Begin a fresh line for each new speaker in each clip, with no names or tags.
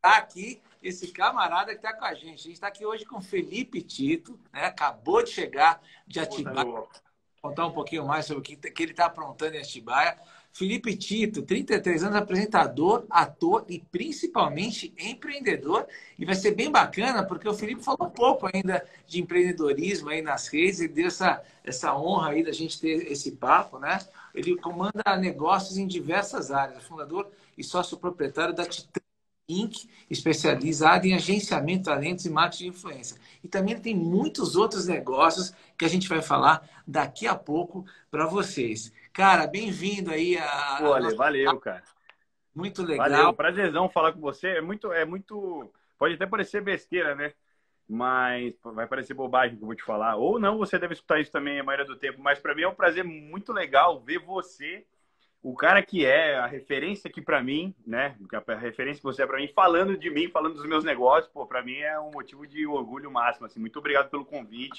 apresentar aqui esse camarada que está com a gente. A gente está aqui hoje com Felipe Tito, né? Acabou de chegar de Atibaia. Vou contar um pouquinho mais sobre o que ele está aprontando em Atibaia. Felipe Tito, 33 anos, apresentador, ator e principalmente empreendedor. E vai ser bem bacana, porque o Felipe falou um pouco ainda de empreendedorismo aí nas redes, e deu essa honra aí da gente ter esse papo, né? Ele comanda negócios em diversas áreas, é fundador e sócio proprietário da Titan Inc., especializada em agenciamento de talentos e marketing de influência. E também ele tem muitos outros negócios que a gente vai falar daqui a pouco para vocês. Cara, bem-vindo aí
Olha, valeu, cara.
Muito legal.
Valeu, prazerzão falar com você. Pode até parecer besteira, né? Mas vai parecer bobagem que eu vou te falar. Ou não, você deve escutar isso também a maioria do tempo. Mas para mim é um prazer muito legal ver você, o cara que é a referência aqui para mim, né? A referência que você é para mim, falando de mim, falando dos meus negócios. Pô, para mim é um motivo de orgulho máximo. Assim, muito obrigado pelo convite.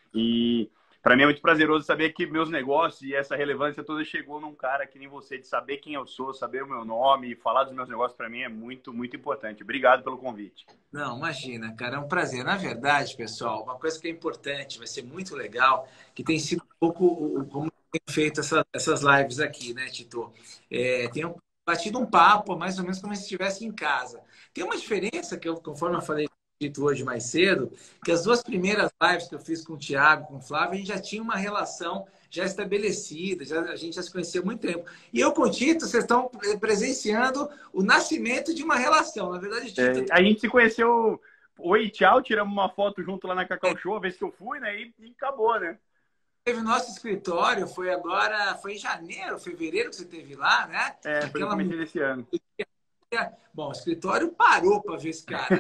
E para mim é muito prazeroso saber que meus negócios e essa relevância toda chegou num cara que nem você, de saber quem eu sou, saber o meu nome e falar dos meus negócios, para mim é muito, muito importante. Obrigado pelo convite.
Não, imagina, cara, é um prazer. Na verdade, pessoal, uma coisa que é importante, vai ser muito legal, que tem sido um pouco como tem feito essas lives aqui, né, Tito? Tenho batido um papo, mais ou menos como se estivesse em casa. Tem uma diferença que conforme eu falei Tito hoje mais cedo, que as duas primeiras lives que eu fiz com o Thiago, com o Flávio, a gente já tinha uma relação já estabelecida, a gente já se conhecia há muito tempo. E eu com o Tito, vocês estão presenciando o nascimento de uma relação. Na verdade, Tito...
A gente se conheceu, oi, tchau, tiramos uma foto junto lá na Cacau Show, a vez que eu fui, né? E acabou, né?
Teve nosso escritório, foi em janeiro, fevereiro que você teve lá, né?
Foi no começo desse ano.
Bom, o escritório parou para ver esse cara,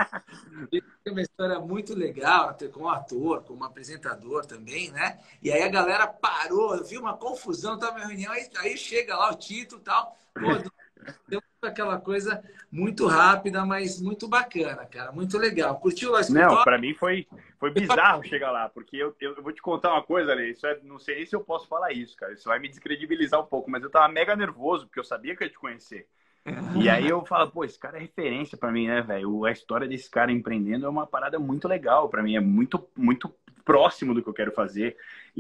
né? Tem uma história muito legal, como ator, como apresentador também, né? E aí a galera parou, viu uma confusão, tava em reunião, aí chega lá o Tito e tal. Pô, deu aquela coisa muito rápida, mas muito bacana, cara. Muito legal. Curtiu lá o escritório?
Não, para mim foi bizarro chegar lá, porque eu vou te contar uma coisa, Ale, não sei se eu posso falar isso, cara. Isso vai me descredibilizar um pouco, mas eu tava mega nervoso, porque eu sabia que eu ia te conhecer. E aí eu falo, pô, esse cara é referência pra mim, né, velho? A história desse cara empreendendo é uma parada muito legal pra mim, é muito, muito próximo do que eu quero fazer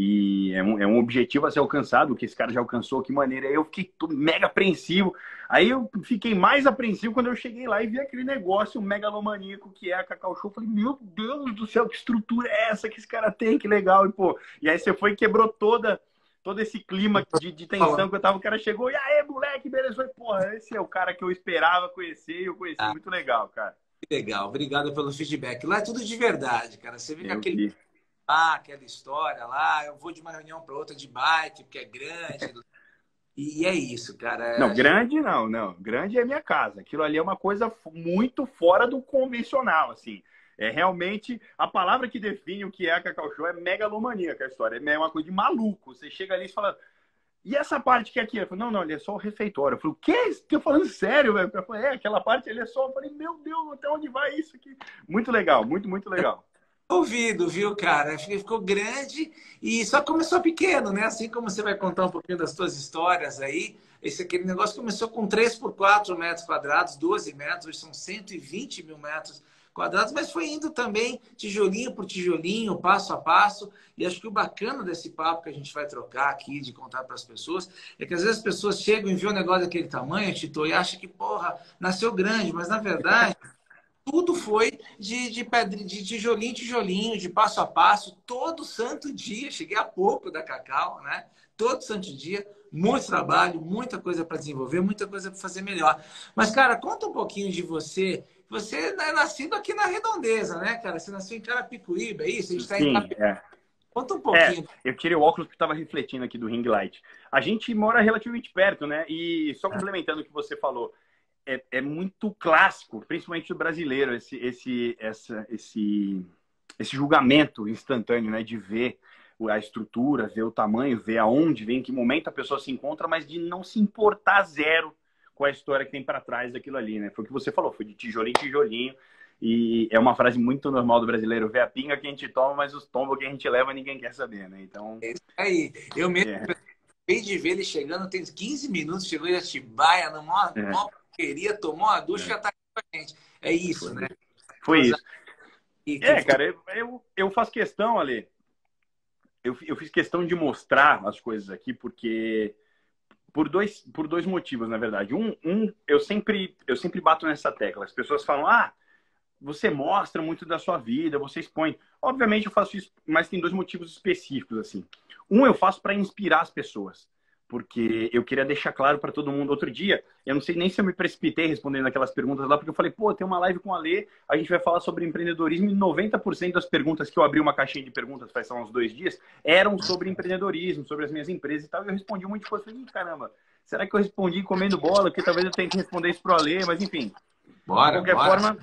e é um objetivo a ser alcançado, que esse cara já alcançou, que maneira. Aí eu fiquei mega apreensivo. Aí eu fiquei mais apreensivo quando eu cheguei lá e vi aquele negócio megalomaníaco que é a Cacau Show. Eu falei, meu Deus do céu, que estrutura é essa que esse cara tem? Que legal. E, pô, e aí você foi e quebrou todo esse clima de tensão que eu tava, o cara chegou, e aí, moleque, beleza? Eu falei, porra, esse é o cara que eu esperava conhecer, e eu conheci, muito legal, cara.
Que legal, obrigado pelo feedback. Lá é tudo de verdade, cara. Você vê aquela história lá, eu vou de uma reunião para outra de bike, porque é grande, e é isso, cara.
Não, grande não. Grande é minha casa. Aquilo ali é uma coisa muito fora do convencional, assim. É realmente a palavra que define o que é a Cacau Show é megalomaníaca a história. É uma coisa de maluco. Você chega ali e fala, e essa parte que é aqui? Eu falei, não, ele é só o refeitório. Eu falei, o quê? Você tá falando sério, velho? Eu falei, aquela parte ele é só. Eu falei, meu Deus, até onde vai isso aqui? Muito legal, muito, muito legal.
Ouvido, viu, cara? Ficou grande e só começou pequeno, né? Assim como você vai contar um pouquinho das suas histórias aí. Aquele negócio começou com 3 por 4 metros quadrados, 12 metros, hoje são 120 mil metros quadrados, mas foi indo também tijolinho por tijolinho, passo a passo. E acho que o bacana desse papo que a gente vai trocar aqui, de contar para as pessoas, é que às vezes as pessoas chegam e vêem um negócio daquele tamanho, Tito, e acham que, porra, nasceu grande, mas na verdade tudo foi de pedra, de tijolinho em tijolinho, de passo a passo, todo santo dia. Cheguei há pouco da Cacau, né? Todo santo dia, muito trabalho, muita coisa para desenvolver, muita coisa para fazer melhor. Mas, cara, conta um pouquinho de você. Você é nascido aqui na Redondeza, né, cara? Você nasceu em Carapicuíba, é isso? A gente está em Carapicuíba. Conta um pouquinho.
Eu tirei o óculos porque estava refletindo aqui do ring light. A gente mora relativamente perto, né? E só complementando o que você falou, é muito clássico, principalmente do brasileiro, esse julgamento instantâneo, né? De ver a estrutura, ver o tamanho, ver aonde vem, em que momento a pessoa se encontra, mas de não se importar zero com a história que tem para trás daquilo ali, né? Foi o que você falou, foi de tijolinho em tijolinho. E é uma frase muito normal do brasileiro, ver a pinga que a gente toma, mas os tombos que a gente leva ninguém quer saber, né? Então...
É isso aí. Eu mesmo acabei de ver ele chegando, tem 15 minutos, chegou em Atibaia, numa porqueria, tomou uma ducha e já tá aqui com a gente. é isso, né?
Foi isso.
E
Cara, eu faço questão, Ale, eu fiz questão de mostrar as coisas aqui, porque por dois motivos, na verdade. Eu sempre bato nessa tecla. As pessoas falam, você mostra muito da sua vida, você expõe. Obviamente eu faço isso, mas tem dois motivos específicos, assim. Eu faço para inspirar as pessoas, porque eu queria deixar claro para todo mundo. Outro dia, eu não sei nem se eu me precipitei respondendo aquelas perguntas lá, porque eu falei, tem uma live com a Lê, a gente vai falar sobre empreendedorismo, e 90% das perguntas que eu abri uma caixinha de perguntas faz uns 2 dias, eram sobre empreendedorismo, sobre as minhas empresas e tal, e eu respondi um monte de coisa. Falei, caramba, será que eu respondi comendo bola? Porque talvez eu tenha que responder isso pro Alê, mas enfim.
Bora,
de qualquer
bora.
forma,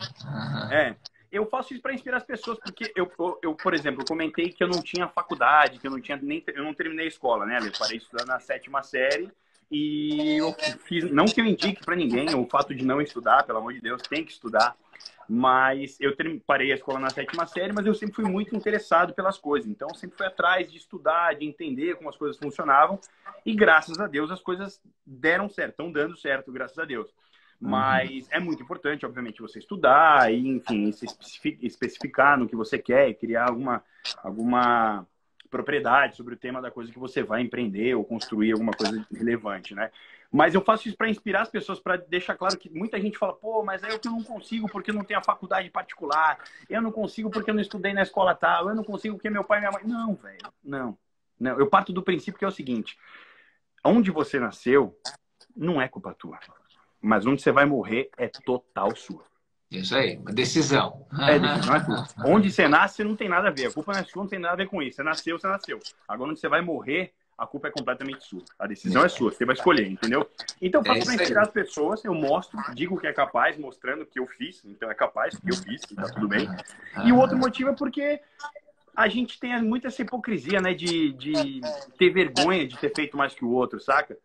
eu faço isso para inspirar as pessoas, porque eu, por exemplo, eu comentei que eu não tinha faculdade, que eu não terminei a escola, né? Eu parei de estudar na 7ª série e eu fiz, não que eu indique para ninguém o fato de não estudar, pelo amor de Deus, tem que estudar, mas eu parei a escola na 7ª série, mas eu sempre fui muito interessado pelas coisas, então eu sempre fui atrás de estudar, de entender como as coisas funcionavam e graças a Deus as coisas deram certo, estão dando certo, graças a Deus. Mas é muito importante, obviamente, você estudar e, enfim, se especificar no que você quer e criar alguma propriedade sobre o tema da coisa que você vai empreender ou construir alguma coisa relevante, né? Mas eu faço isso para inspirar as pessoas, para deixar claro que muita gente fala, mas aí eu não consigo porque eu não tenho a faculdade particular, eu não consigo porque eu não estudei na escola tal, eu não consigo porque meu pai e minha mãe... Não, velho, não. Eu parto do princípio que é o seguinte, onde você nasceu não é culpa tua. Mas onde você vai morrer é total sua.
Isso aí, uma decisão.
Decisão é tua. Onde você nasce não tem nada a ver. A culpa não é sua, não tem nada a ver com isso. Você nasceu, você nasceu. Agora, onde você vai morrer, a culpa é completamente sua. A decisão é sua, você vai escolher, entendeu? Então, eu faço para inspirar as pessoas, eu mostro, digo que é capaz, mostrando que eu fiz. Então, é capaz, que eu fiz, e tá tudo bem. E o outro motivo é porque a gente tem muito essa hipocrisia, né? De ter vergonha de ter feito mais que o outro, saca?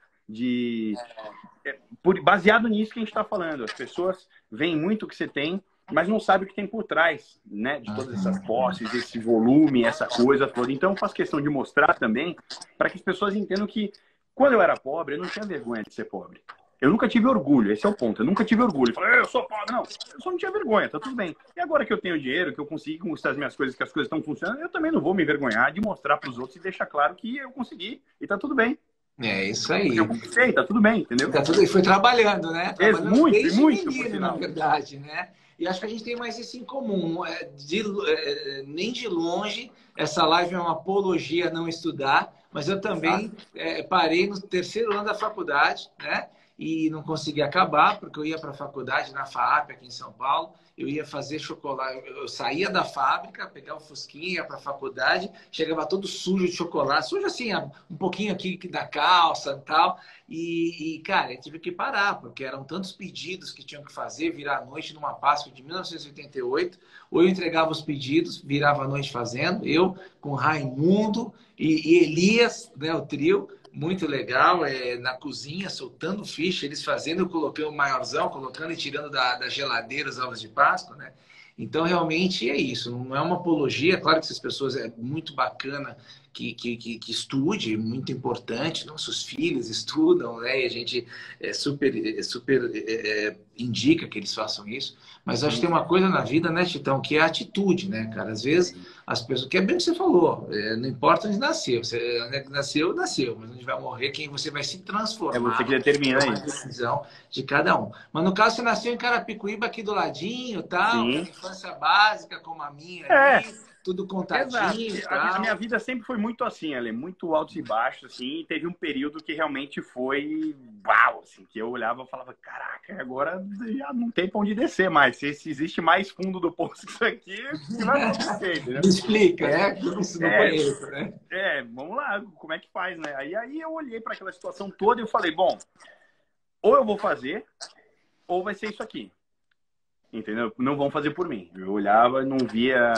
Baseado nisso que a gente está falando. As pessoas veem muito o que você tem, mas não sabem o que tem por trás, né? De todas essas posses, esse volume, essa coisa toda. Então, eu faço questão de mostrar também para que as pessoas entendam que quando eu era pobre, eu não tinha vergonha de ser pobre. Eu nunca tive orgulho, esse é o ponto. Eu nunca tive orgulho. Falei, eu sou pobre. Não, eu só não tinha vergonha, tá tudo bem. E agora que eu tenho dinheiro, que eu consigo conquistar as minhas coisas, que as coisas estão funcionando, eu também não vou me envergonhar de mostrar para os outros e deixar claro que eu consegui e tá tudo bem.
É isso aí.
Eu conquistei, tá tudo bem, entendeu?
Tá tudo, e foi trabalhando, né? Trabalhando
muito,
menino, na verdade, né? E acho que a gente tem mais isso em comum. Nem de longe, essa live é uma apologia a não estudar, mas eu também parei no 3º ano da faculdade, né? E não consegui acabar, porque eu ia para a faculdade na FAAP, aqui em São Paulo. Eu ia fazer chocolate. Eu saía da fábrica, pegava o fusquinha, ia para a faculdade, chegava todo sujo de chocolate, sujo assim, um pouquinho aqui da calça e tal. Cara, eu tive que parar, porque eram tantos pedidos que tinham que fazer, virar a noite numa Páscoa de 1988. Ou eu entregava os pedidos, virava a noite fazendo, eu com Raimundo e Elias, né, o trio. Muito legal, na cozinha, soltando ficha, eles fazendo, eu coloquei o maiorzão, colocando e tirando da geladeira os ovos de Páscoa, né? Então, realmente é isso, não é uma apologia, claro que essas pessoas é muito bacana que estude, muito importante, nossos filhos estudam, né? E a gente super indica que eles façam isso, mas acho que tem uma coisa na vida, né, Titão, que é a atitude, né, cara? Às vezes as pessoas, que é bem o que você falou, não importa onde nasceu, onde nasceu, mas onde vai morrer, quem você vai se transformar.
É você que determina
isso. É uma decisão de cada um. Mas no caso, você nasceu em Carapicuíba, aqui do ladinho, tal, infância básica como a minha ali, tudo contadinho.
A minha vida sempre foi muito assim, Ale, muito altos e baixos, assim, e teve um período que realmente foi uau, assim, que eu olhava e falava, caraca, agora já não tem pra onde descer mais. Se existe mais fundo do poço que isso aqui, o que vai acontecer, entendeu?
Me explica, eu não conheço, né?
Vamos lá, como é que faz, né? Aí eu olhei para aquela situação toda e eu falei, bom, ou eu vou fazer, ou vai ser isso aqui. Entendeu? Não vão fazer por mim. Eu olhava e não via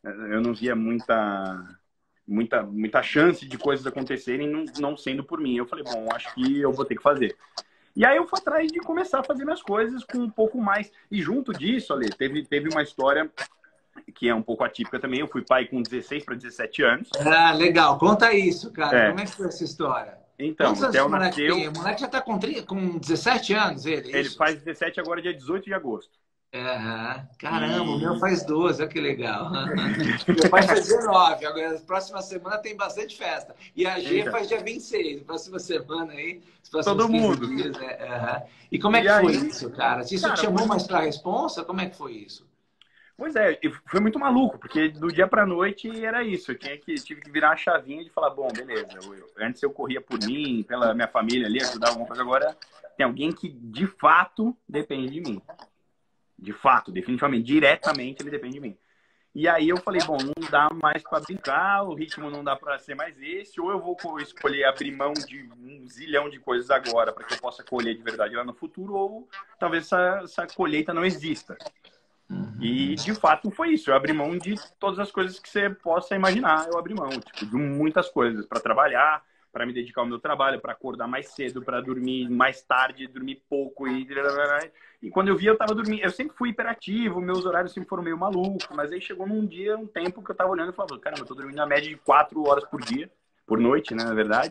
muita chance de coisas acontecerem não sendo por mim. Eu falei, bom, acho que eu vou ter que fazer. E aí eu fui atrás de começar a fazer minhas coisas com um pouco mais. E junto disso, Ale, teve uma história que é um pouco atípica também. Eu fui pai com 16 para 17 anos.
Ah, legal. Conta isso, cara. Como é que foi essa história?
Então, o Theo nasceu...
O moleque já está com 17 anos, ele
faz 17 agora, dia 18 de agosto.
Aham. Caramba, o meu
E
faz 12, olha que legal. Meu pai faz 19, agora na próxima semana tem bastante festa. E a G
eita,
faz dia 26, próxima semana aí, os próximos
todo
15
mundo.
dias, né? Aham. E como é
E
que foi
aí,
isso, cara? Isso te
cara,
chamou mais pra responsa? Como é que foi isso?
pois é, e foi muito maluco, porque do dia pra noite era isso. Tive que virar a chavinha de falar, bom, beleza. Antes eu corria por mim, pela minha família ali, ajudava alguma coisa. Agora tem alguém que de fato depende de mim. De fato, definitivamente, diretamente ele depende de mim. E aí eu falei, bom, não dá mais para brincar, o ritmo não dá para ser mais esse, ou eu vou escolher abrir mão de um zilhão de coisas agora para que eu possa colher de verdade lá no futuro, ou talvez essa colheita não exista.
Uhum.
E de fato foi isso, eu abri mão de todas as coisas que você possa imaginar, eu abri mão, tipo, de muitas coisas para trabalhar, para me dedicar ao meu trabalho, para acordar mais cedo, para dormir mais tarde, dormir pouco e quando eu vi eu tava dormindo, eu sempre fui hiperativo, meus horários sempre foram meio malucos, mas aí chegou num dia, um tempo que eu tava olhando e falava, caramba, eu tô dormindo na média de 4 horas por dia, por noite, né, na verdade.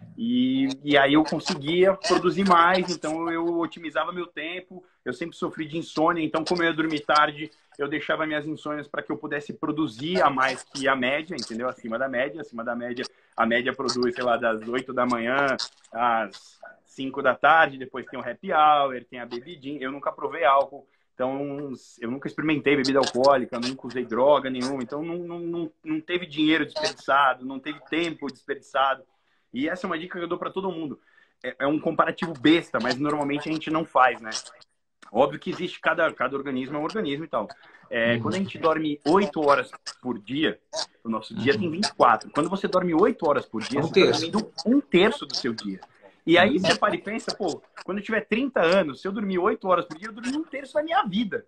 E aí eu conseguia produzir mais, então eu otimizava meu tempo. Eu sempre sofri de insônia, então como eu ia dormir tarde, eu deixava minhas insônias para que eu pudesse produzir a mais que a média, entendeu? Acima da média, a média produz, sei lá, das 8 da manhã às 5 da tarde, depois tem o happy hour, tem a bebidinha. Eu nunca provei álcool, então eu nunca experimentei bebida alcoólica, nunca usei droga nenhuma, então não teve dinheiro desperdiçado, não teve tempo desperdiçado. E essa é uma dica que eu dou para todo mundo. É um comparativo besta, mas normalmente a gente não faz, né? Óbvio que existe, cada organismo é um organismo e tal. Quando a gente dorme 8 horas por dia, o nosso dia tem 24. Quando você dorme 8 horas por dia,
Um
você está
terço.
dormindo um terço do seu dia. E aí você para e pensa, pô, quando eu tiver 30 anos, se eu dormir 8 horas por dia, eu dormi um terço da minha vida.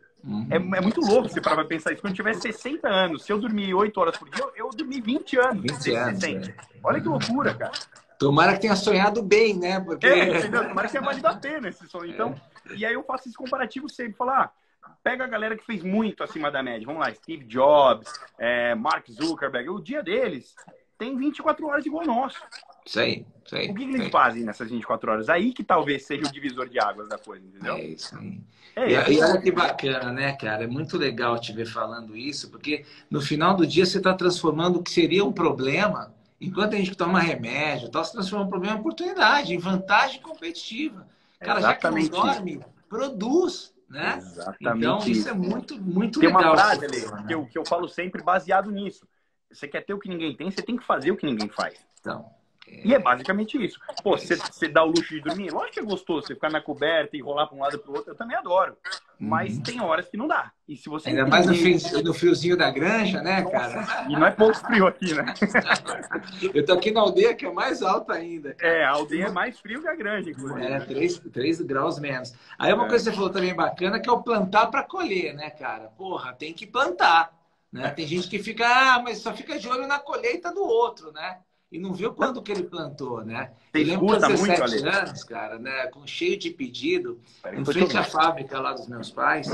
É muito louco você parar pra pensar isso. Quando eu tiver 60 anos, se eu dormir 8 horas por dia, eu dormi 20 anos
20
desses
anos,
60.
é.
Olha que loucura, cara.
Tomara que tenha sonhado bem, né? Porque.
Entendeu? Tomara que tenha valido a pena esse sonho. Então, e aí eu faço esse comparativo sempre. Falar, pega a galera que fez muito acima da média. Vamos lá, Steve Jobs, Mark Zuckerberg. O dia deles tem 24 horas igual o nosso.
Isso aí, isso
O
aí.
que
Isso
eles
aí.
fazem nessas 24 horas? Aí que talvez seja o divisor de águas da coisa, entendeu?
É isso aí.
É
E,
esse
e olha
ponto.
que bacana, né, cara? É muito legal te ver falando isso, porque no final do dia você está transformando o que seria um problema, enquanto a gente toma remédio, está se transformando em problema em oportunidade, em vantagem competitiva.
É
Cara, já que não
exatamente isso.
dorme, produz, né? Então,
Exatamente
isso é
isso.
muito, muito
Tem uma
legal que
frase,
você
Ale,
falou,
que
né?
eu falo sempre baseado nisso. Você quer ter o que ninguém tem, você tem que fazer o que ninguém faz.
Então,
E é basicamente isso. Pô,
é
você
isso.
dá o luxo de dormir? Lógico que é gostoso você ficar na coberta e rolar para um lado para o outro. Eu também adoro. Mas
Uhum.
tem horas que não dá. E se você
Ainda mais
entender.
no friozinho da granja, né,
Nossa,
cara?
e não é pouco frio aqui, né?
Eu tô aqui na aldeia que é mais alta ainda, cara.
A aldeia é mais frio que a grande, inclusive.
É, 3 graus menos. Aí uma
É.
coisa que você falou também bacana que é o plantar para colher, né, cara? Porra, tem que plantar, né? Tem gente que fica, mas só fica de olho na colheita do outro, né? E não viu quando que ele plantou, né?
Você
Eu lembro que aos
escuta muito,
17
Ale?
anos, cara, né, com cheio de pedido,
Peraí,
em
tô te
frente à
ouvindo.
fábrica lá dos meus pais,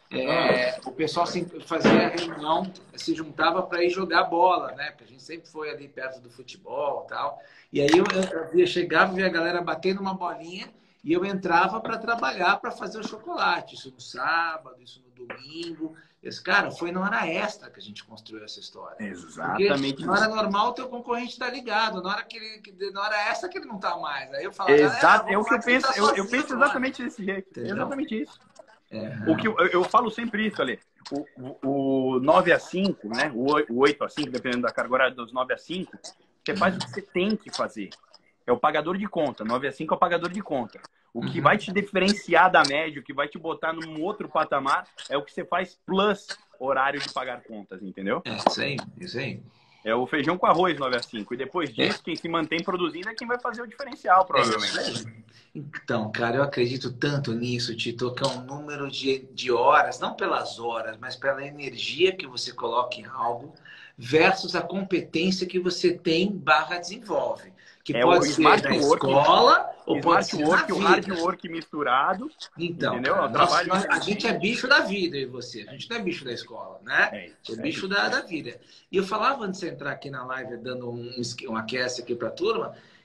o pessoal fazia reunião, se juntava para ir jogar bola, né? Porque a gente sempre foi ali perto do futebol e tal. E aí chegava, via a galera batendo uma bolinha e eu entrava para trabalhar, para fazer o chocolate. Isso no sábado, isso no domingo. Esse, cara, foi na hora extra que a gente construiu essa história. Porque
Exatamente
na hora
isso.
normal o teu concorrente está ligado, na hora extra que ele não está mais. Aí eu falo, galera,
É o
vamos
que
lá
eu
que ele
penso,
está
eu
sozinho
penso
agora.
exatamente desse jeito.
Entendeu?
Exatamente isso. O que
É.
eu falo sempre isso, Ale. O 9 a 5, né? O 8 a 5, dependendo da carga horária, dos 9 a 5, você faz o que você tem que fazer. É o pagador de conta. 9 a 5 é o pagador de conta. O que vai te diferenciar da média, o que vai te botar num outro patamar, é o que você faz plus horário de pagar contas, entendeu?
Isso aí, isso aí.
É o feijão com arroz 9 a 5. E depois
É,
disso, quem se mantém produzindo é quem vai fazer o diferencial,
é isso
provavelmente.
aí. Então, cara, eu acredito tanto nisso, Tito, que é um número de horas, não pelas horas, mas pela energia que você coloca em algo versus a competência que você tem barra desenvolve. Que
É o
pode ser
smart
na
work,
escola ou pode ser na
o hard
vida.
work misturado,
Então,
entendeu? É
cara,
o trabalho
a gente é
inteligente.
bicho da vida, eu e você. A gente não é bicho da escola, né?
É
A gente é
isso, é
bicho
isso.
da vida. E eu falava antes de você entrar aqui na live, dando um aquece aqui para a turma,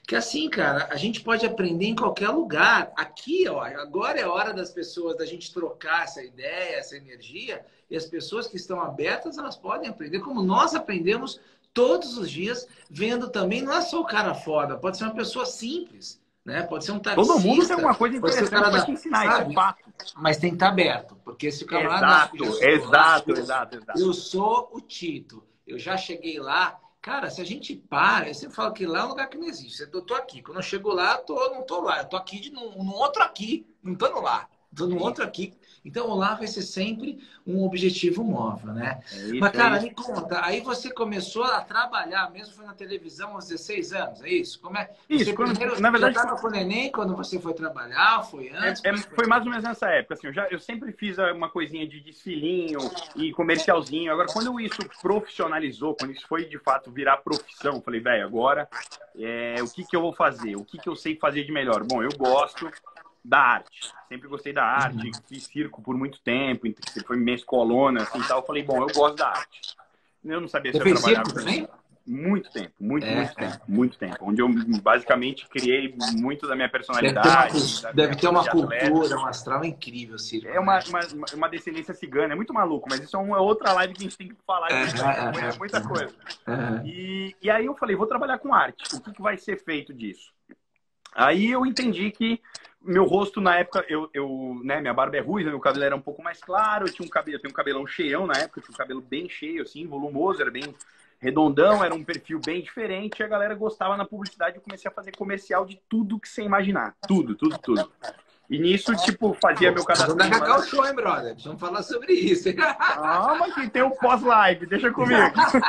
Que assim, cara, a gente pode aprender em qualquer lugar. Aqui, ó, agora é a hora das pessoas, da gente trocar essa ideia, essa energia, e as pessoas que estão abertas, elas podem aprender, como nós aprendemos todos os dias, vendo também, não é só o cara foda, pode ser uma pessoa simples, né? Pode ser um
Todo mundo tem
taxista,
alguma coisa
pode ser o
interessante
cara
para te ensinar, isso é fato.
Mas tem que estar aberto, porque se o camarada...
Exato.
Eu sou o Tito, eu já cheguei lá. Cara, se a gente para, eu sempre falo que lá é um lugar que não existe. Eu tô aqui. Quando eu chego lá, não tô lá. Eu tô aqui num outro aqui. Não tô no lá. Tô no outro aqui. Então, o lá vai ser sempre um objetivo móvel, né? Mas, cara, me conta. Aí você começou a trabalhar mesmo, foi na televisão aos 16 anos, é isso? Como é?
Isso,
você primeiro,
na verdade...
já estava com o neném quando você foi trabalhar? Foi antes?
Foi mais ou menos nessa época. Assim, eu sempre fiz uma coisinha de desfilinho e comercialzinho. Agora, quando isso profissionalizou, quando isso foi, de fato, virar profissão, eu falei, velho, agora o que eu vou fazer? O que eu sei fazer de melhor? Bom, eu gosto da arte. Sempre gostei da arte. Fiz circo por muito tempo. Foi minha escolona, assim, tal. Eu falei, bom, eu gosto da arte. Eu não sabia se eu trabalhava
circo também?
Muito tempo, muito tempo. Onde eu basicamente criei muito da minha personalidade.
Deve ter uma cultura, um astral incrível, circo.
É uma descendência cigana, é muito maluco, mas isso é uma outra live que a gente tem que falar disso, é muita coisa. E aí eu falei, vou trabalhar com arte, o que vai ser feito disso? Aí eu entendi que meu rosto, na época, minha barba é ruiva, meu cabelo era um pouco mais claro, eu tenho um cabelão cheião na época, eu tinha um cabelo bem cheio, assim, volumoso, era bem redondão, era um perfil bem diferente, e a galera gostava na publicidade, eu comecei a fazer comercial de tudo que você imaginar, tudo. E nisso, tipo, fazia meu cadastro.
Vamos dar o show, hein, brother? Vamos falar sobre isso.
Calma que tem o pós-live, deixa comigo.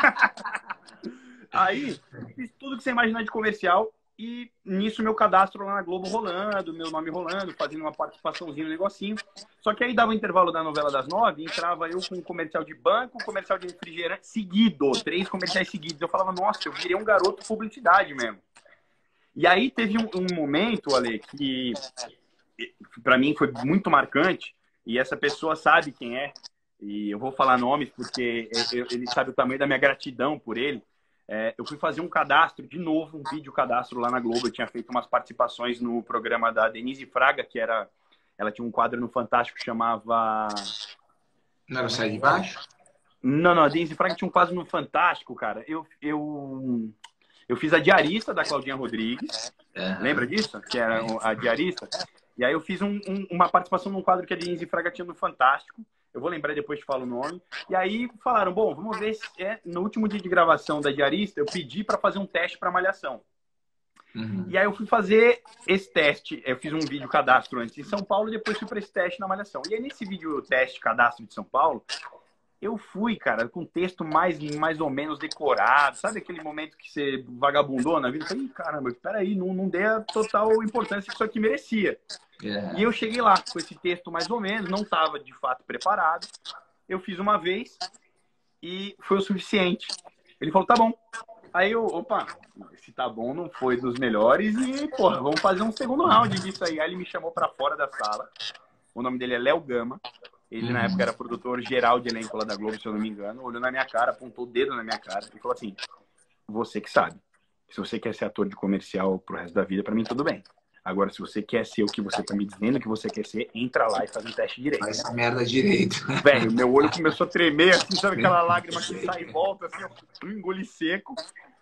Aí, fiz tudo que você imaginar de comercial, e nisso meu cadastro lá na Globo rolando, meu nome rolando, fazendo uma participaçãozinha no negocinho. Só que aí dava o intervalo da novela das 9, entrava eu com um comercial de banco, um comercial de refrigerante seguido, 3 comerciais seguidos. Eu falava, nossa, eu virei um garoto publicidade mesmo. E aí teve um momento, Ale, que pra mim foi muito marcante, e essa pessoa sabe quem é, e eu vou falar nomes porque ele sabe o tamanho da minha gratidão por ele. Eu fui fazer um cadastro, de novo, um vídeo cadastro lá na Globo. Eu tinha feito umas participações no programa da Denise Fraga, que era... Ela tinha um quadro no Fantástico que chamava...
Não era o Sai de Baixo?
Não, a Denise Fraga tinha um quadro no Fantástico, cara. Eu fiz a diarista da Claudinha Rodrigues. Lembra disso? Que era a diarista. E aí eu fiz uma participação num quadro que a Denise Fraga tinha no Fantástico. Eu vou lembrar depois, te falo o nome. E aí falaram, bom, vamos ver se no último dia de gravação da diarista, eu pedi para fazer um teste para Malhação. E aí eu fui fazer esse teste. Eu fiz um vídeo cadastro antes em São Paulo e depois fui para esse teste na Malhação. E aí nesse vídeo teste cadastro de São Paulo, eu fui, cara, com texto mais ou menos decorado. Sabe aquele momento que você vagabundou na vida? Eu falei, caramba, peraí, não dei a total importância que isso aqui merecia. E eu cheguei lá com esse texto mais ou menos, não estava de fato preparado. Eu fiz uma vez e foi o suficiente. Ele falou, tá bom. Aí eu, opa, esse tá bom não foi dos melhores e, porra, vamos fazer um segundo round disso aí. Aí ele me chamou para fora da sala. O nome dele é Léo Gama. Ele, na época, era produtor geral de elenco lá da Globo, se eu não me engano. Olhou na minha cara, apontou o dedo na minha cara e falou assim, você que sabe. Se você quer ser ator de comercial pro resto da vida, para mim tudo bem. Agora, se você quer ser o que você tá me dizendo que você quer ser, entra lá e faz um teste direito.
Faz essa merda direito.
Velho, meu olho começou a tremer, assim, sabe aquela lágrima que sai e volta, assim, eu engoli seco.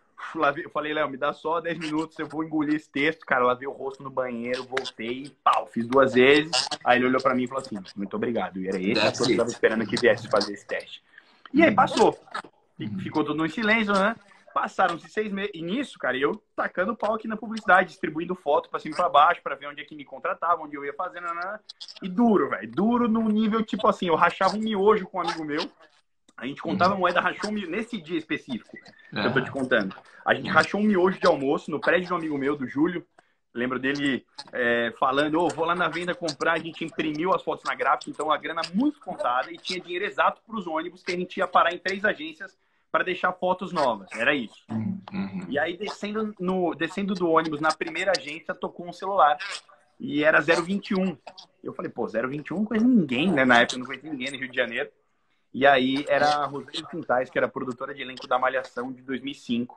Eu falei, Léo, me dá só 10 minutos, eu vou engolir esse texto. Cara, lavei o rosto no banheiro, voltei e pau, fiz 2 vezes. Aí ele olhou pra mim e falou assim, muito obrigado. E era esse ator que eu tava esperando que viesse fazer esse teste. E aí passou. E ficou tudo em silêncio, né? Passaram-se 6 meses. E nisso, cara, eu tacando pau aqui na publicidade, distribuindo foto pra cima e pra baixo, pra ver onde é que me contratava, onde eu ia fazendo. E duro, velho. Duro no nível, tipo assim, eu rachava um miojo com um amigo meu. A gente contava moeda, rachou um miojo, nesse dia específico que eu tô te contando. A gente rachou um miojo de almoço no prédio de um amigo meu, do Júlio. Lembro dele falando, vou lá na venda comprar. A gente imprimiu as fotos na gráfica, então a grana muito contada e tinha dinheiro exato para os ônibus que a gente ia parar em 3 agências para deixar fotos novas. Era isso. E aí, descendo do ônibus na primeira agência, tocou um celular. E era 021. Eu falei, pô, 021 não conheço ninguém, né? Na época eu não conhecia ninguém no Rio de Janeiro. E aí era a Rosane Quintais, que era produtora de elenco da Malhação de 2005.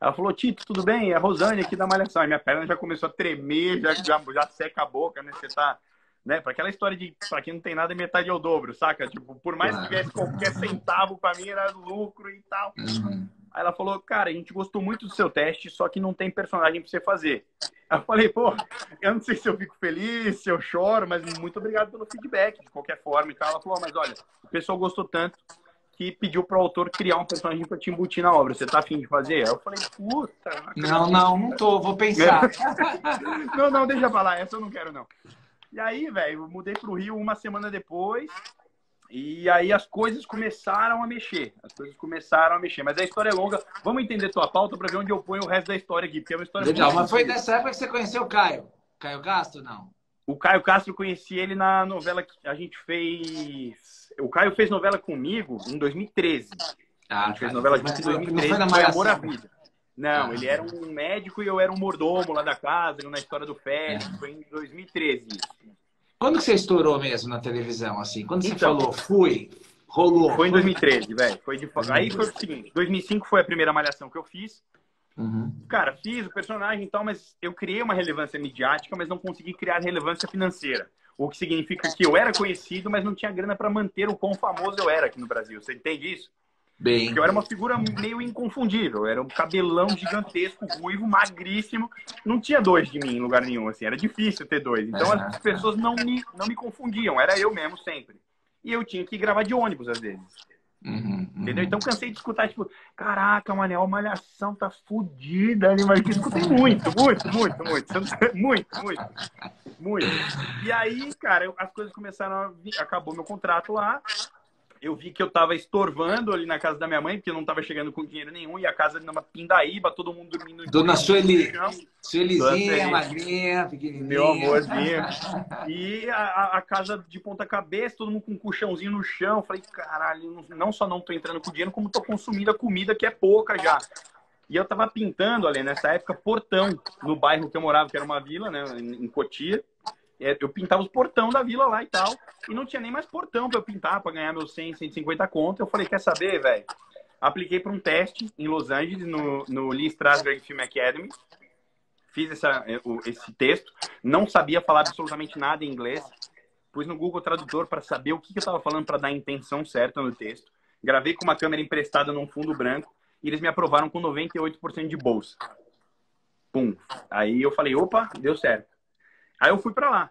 Ela falou, Tito, tudo bem? É a Rosane aqui da Malhação. Aí minha perna já começou a tremer, já seca a boca, né? Você tá, né? Para aquela história de, para quem não tem nada, metade é o dobro, saca? Tipo, por mais que tivesse qualquer centavo, para mim era lucro e tal. Aí ela falou, cara, a gente gostou muito do seu teste, só que não tem personagem para você fazer. Aí eu falei, pô, eu não sei se eu fico feliz, se eu choro, mas muito obrigado pelo feedback, de qualquer forma e tal. Ela falou, mas olha, o pessoal gostou tanto que pediu pro autor criar um personagem pra te embutir na obra. Você tá afim de fazer? Aí eu falei, puta...
Não tô, vou pensar.
Não, deixa pra lá, essa eu não quero, não. E aí, velho, eu mudei pro Rio uma semana depois, e aí as coisas começaram a mexer. Mas a história é longa. Vamos entender tua pauta pra ver onde eu ponho o resto da história aqui, porque é uma história...
Legal, mas foi nessa época que você conheceu o Caio? Caio Castro, não?
O Caio Castro, eu conheci ele na novela que a gente fez... O Caio fez novela comigo em 2013. A gente fez novela junto em 2013, foi Amor à Vida. Não, ele era um médico e eu era um mordomo lá da casa, na história do Félix. Foi em 2013 isso.
Quando que você estourou mesmo na televisão, assim? Quando você falou, rolou?
Foi em 2013, velho. Aí foi o seguinte, 2005 foi a primeira malhação que eu fiz. Cara, fiz o personagem e tal, mas eu criei uma relevância midiática, mas não consegui criar relevância financeira. O que significa que eu era conhecido, mas não tinha grana para manter o quão famoso eu era aqui no Brasil. Você entende isso?
Bem...
Porque eu era uma figura meio inconfundível. Eu era um cabelão gigantesco, ruivo, magríssimo. Não tinha dois de mim em lugar nenhum, assim. Era difícil ter dois. Então as pessoas não me confundiam. Era eu mesmo sempre. E eu tinha que gravar de ônibus, às vezes. Entendeu? Então cansei de escutar, tipo, caraca, mané, a Malhação tá fodida ali, mas eu escutei muito. E aí, cara, as coisas começaram a vir, acabou meu contrato lá. Eu vi que eu tava estorvando ali na casa da minha mãe, porque eu não tava chegando com dinheiro nenhum, e a casa numa pindaíba, todo mundo dormindo.
Dona Sueli. Suelizinha, magrinha, pequenininha.
Meu amorzinho. E a casa de ponta cabeça, todo mundo com um colchãozinho no chão. Eu falei, caralho, não só não tô entrando com dinheiro, como tô consumindo a comida, que é pouca já. E eu tava pintando ali, nessa época, portão, no bairro que eu morava, que era uma vila, né, em Cotia. Eu pintava os portão da vila lá e tal. E não tinha nem mais portão pra eu pintar, pra ganhar meus 100, 150 conto. Eu falei, quer saber, velho? Apliquei para um teste em Los Angeles, no Lee Strasberg Film Academy. Fiz esse texto. Não sabia falar absolutamente nada em inglês. Pus no Google Tradutor para saber o que eu estava falando para dar a intenção certa no texto. Gravei com uma câmera emprestada num fundo branco. E eles me aprovaram com 98% de bolsa. Pum. Aí eu falei, opa, deu certo. Aí eu fui para lá.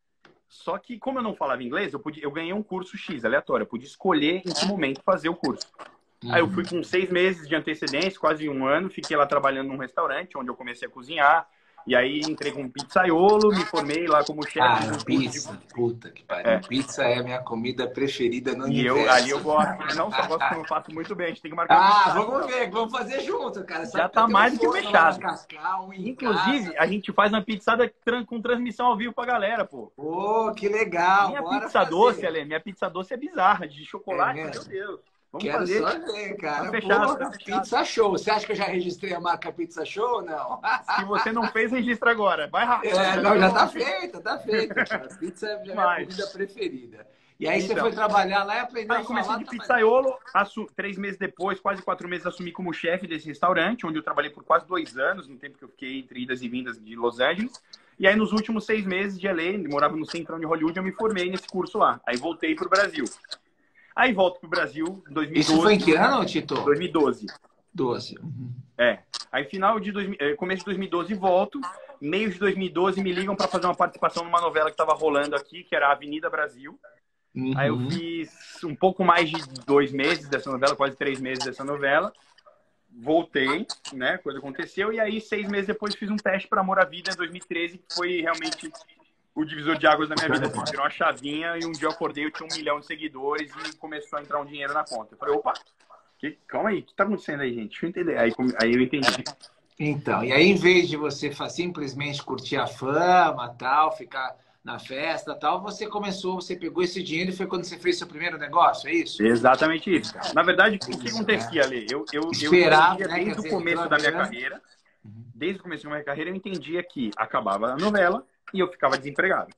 Só que, como eu não falava inglês, eu ganhei um curso X, aleatório. Eu pude escolher em que momento fazer o curso. Aí eu fui com 6 meses de antecedência, quase um ano. Fiquei lá trabalhando num restaurante, onde eu comecei a cozinhar. E aí entrei como pizzaiolo, me formei lá como chefe.
Pizza, puta que pariu. Pizza é a minha comida preferida no universo.
Ali eu gosto, não só gosto como eu faço muito bem. A gente tem que marcar.
Vamos ver, vamos fazer junto, cara.
Já tá mais do que fechado. Inclusive, a gente faz uma pizzada com transmissão ao vivo pra galera, pô.
Pô, que legal.
Minha pizza doce é bizarra, de chocolate, meu Deus.
Quero só ver, cara.
Tá fechado.
Pizza Show. Você acha que eu já registrei a marca Pizza Show ou não?
Se você não fez, registra agora. Vai rápido.
Já tá feita, tá feita. A pizza é a minha comida preferida. E aí você foi trabalhar lá e aprendeu a falar.
Comecei de pizzaiolo, 3 meses depois, quase 4 meses, assumi como chefe desse restaurante, onde eu trabalhei por quase 2 anos, no tempo que eu fiquei entre idas e vindas de Los Angeles. E aí, nos últimos 6 meses de LA, morava no centrão de Hollywood, eu me formei nesse curso lá. Aí voltei pro Brasil. Aí volto pro Brasil em 2012.
Isso foi em que ano, Tito?
2012.
12.
Aí começo de 2012 volto. Meio de 2012 me ligam para fazer uma participação numa novela que estava rolando aqui, que era Avenida Brasil. Aí eu fiz um pouco mais de 2 meses dessa novela, quase 3 meses dessa novela. Voltei, né? Coisa aconteceu. E aí, 6 meses depois, fiz um teste para Amor à Vida em 2013, que foi realmente o divisor de águas da minha vida. Assim, tirou uma chavinha e um dia eu acordei, eu tinha 1 milhão de seguidores e começou a entrar um dinheiro na conta. Eu falei, opa, calma aí, o que tá acontecendo aí, gente? Deixa eu entender. Aí eu entendi.
Então, e aí em vez de você simplesmente curtir a fama, tal, ficar na festa, tal, você pegou esse dinheiro e foi quando você fez seu primeiro negócio, é isso?
Exatamente isso. Na verdade, o que acontecia ali? Eu entendia desde o começo da minha carreira, desde o começo da minha carreira, eu entendia que acabava a novela e eu ficava desempregado.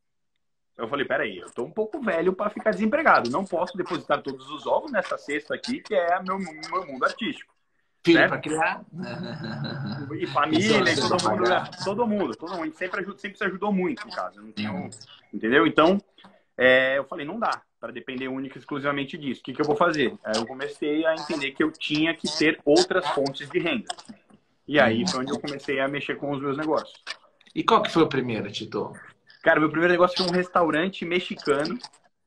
Eu falei, peraí, eu tô um pouco velho para ficar desempregado. Não posso depositar todos os ovos nessa cesta aqui, que é meu mundo artístico.
Filho para criar.
E família, e todo mundo. A gente sempre se ajudou muito, no caso. Não tinha, entendeu? Então, eu falei, não dá para depender única e exclusivamente disso. O que eu vou fazer? Aí eu comecei a entender que eu tinha que ter outras fontes de renda. E aí foi onde eu comecei a mexer com os meus negócios.
E qual que foi o primeiro, Tito?
Cara, meu primeiro negócio foi um restaurante mexicano.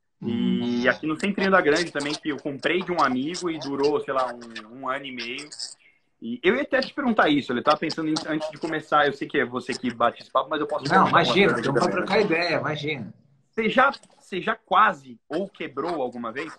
E aqui no Centrinho da Grande também, que eu comprei de um amigo e durou, sei lá, um ano e meio. E eu ia até te perguntar isso, ele tava pensando antes de começar, eu sei que é você que bate esse papo, mas eu posso...
Não, imagina, vamos para trocar ideia, imagina.
Você já quase ou quebrou alguma vez?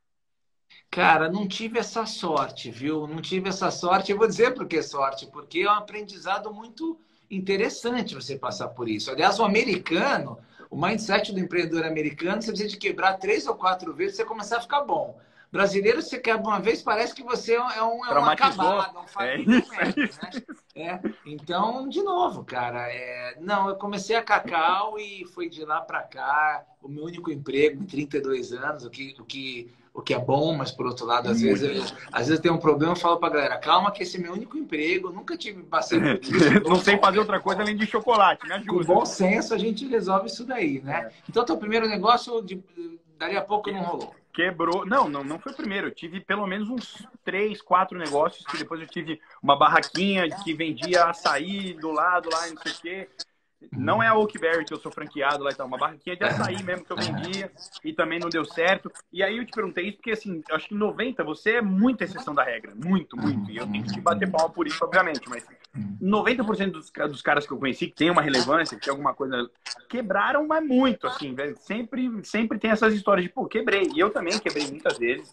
Cara, não tive essa sorte, viu? Não tive essa sorte. Eu vou dizer por que sorte, porque é um aprendizado muito interessante você passar por isso. Aliás, o americano, o mindset do empreendedor americano, você precisa de quebrar 3 ou 4 vezes para você começar a ficar bom. Brasileiro, você quebra uma vez, parece que você é um acabado, um farinha, né? Então, de novo, cara, não, eu comecei a Cacau e foi de lá para cá, o meu único emprego em 32 anos, o que é bom, mas por outro lado, às vezes tem um problema, eu falo pra galera, calma que esse é meu único emprego, nunca tive passei por isso.
Não sei fazer outra coisa além de chocolate, me ajuda.
Com bom senso, a gente resolve isso daí, né? Então, teu primeiro negócio, dali a pouco não rolou.
Quebrou. Não foi o primeiro. Eu tive pelo menos uns 3, 4 negócios que depois eu tive uma barraquinha que vendia açaí do lado lá, não sei o quê. Não é a Oakberry que eu sou franqueado lá e tal, uma barraquinha de açaí mesmo que eu vendia e também não deu certo. E aí eu te perguntei isso porque, assim, eu acho que em 90 você é muita exceção da regra. Muito, muito. E eu tenho que te bater palma por isso, obviamente. Mas 90% dos caras que eu conheci que tem uma relevância, que tem alguma coisa, quebraram, mas muito, assim, velho. Sempre tem essas histórias de, pô, quebrei. E eu também quebrei muitas vezes,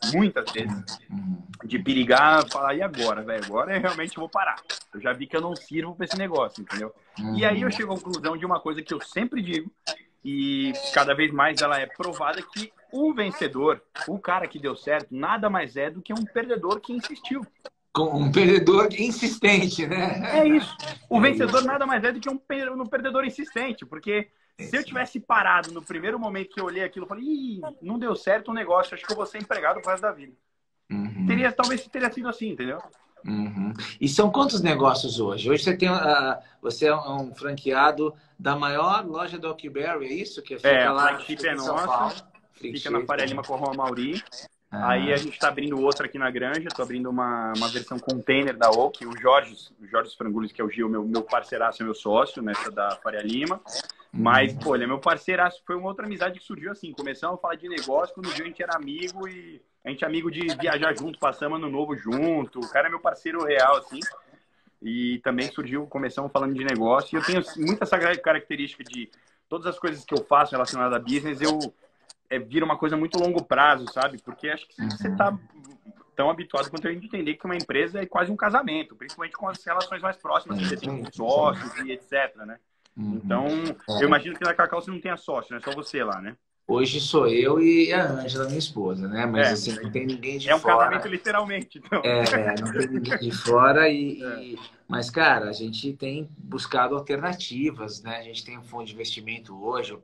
de perigar, falar, e agora, velho? Agora eu realmente vou parar. Eu já vi que eu não sirvo pra esse negócio, entendeu? E aí eu chego à conclusão de uma coisa que eu sempre digo, e cada vez mais ela é provada, que o vencedor, o cara que deu certo, nada mais é do que um perdedor que insistiu.
Um perdedor insistente, né?
É isso. O vencedor nada mais é do que um perdedor insistente, porque se eu tivesse parado no primeiro momento que eu olhei aquilo, eu falei, ih, não deu certo o negócio, acho que eu vou ser empregado pro resto da vida. Talvez teria sido assim, entendeu?
E são quantos negócios hoje? Hoje você é um franqueado da maior loja da Oakberry, é isso? Que fica lá
flagship é nossa, fica na Faria Lima com a Rua Mauri. Aí a gente está abrindo outra aqui na Granja, estou abrindo uma versão container da Oak, o Jorge Frangulis, que é o Gil, meu parceiraço, meu sócio nessa da Faria Lima. Mas, pô, ele é meu parceiraço, foi uma outra amizade que surgiu assim, começamos a falar de negócio, quando a gente era amigo e a gente é amigo de viajar junto, passamos ano novo junto, o cara é meu parceiro real, assim. E também começamos falando de negócio, e eu tenho muita essa característica de todas as coisas que eu faço relacionadas a business, vira uma coisa muito longo prazo, sabe? Porque acho que você tá tão habituado quanto a gente entender que uma empresa é quase um casamento, principalmente com as relações mais próximas que você tem com sócios e etc, né? Então, eu imagino que na Cacau você não tenha sócio, né? Só você lá, né?
Hoje sou eu e a Ângela, minha esposa, né? Mas assim, não tem ninguém de fora.
É um casamento literalmente, então.
Não tem ninguém de fora Mas, cara, a gente tem buscado alternativas, né? A gente tem um fundo de investimento hoje,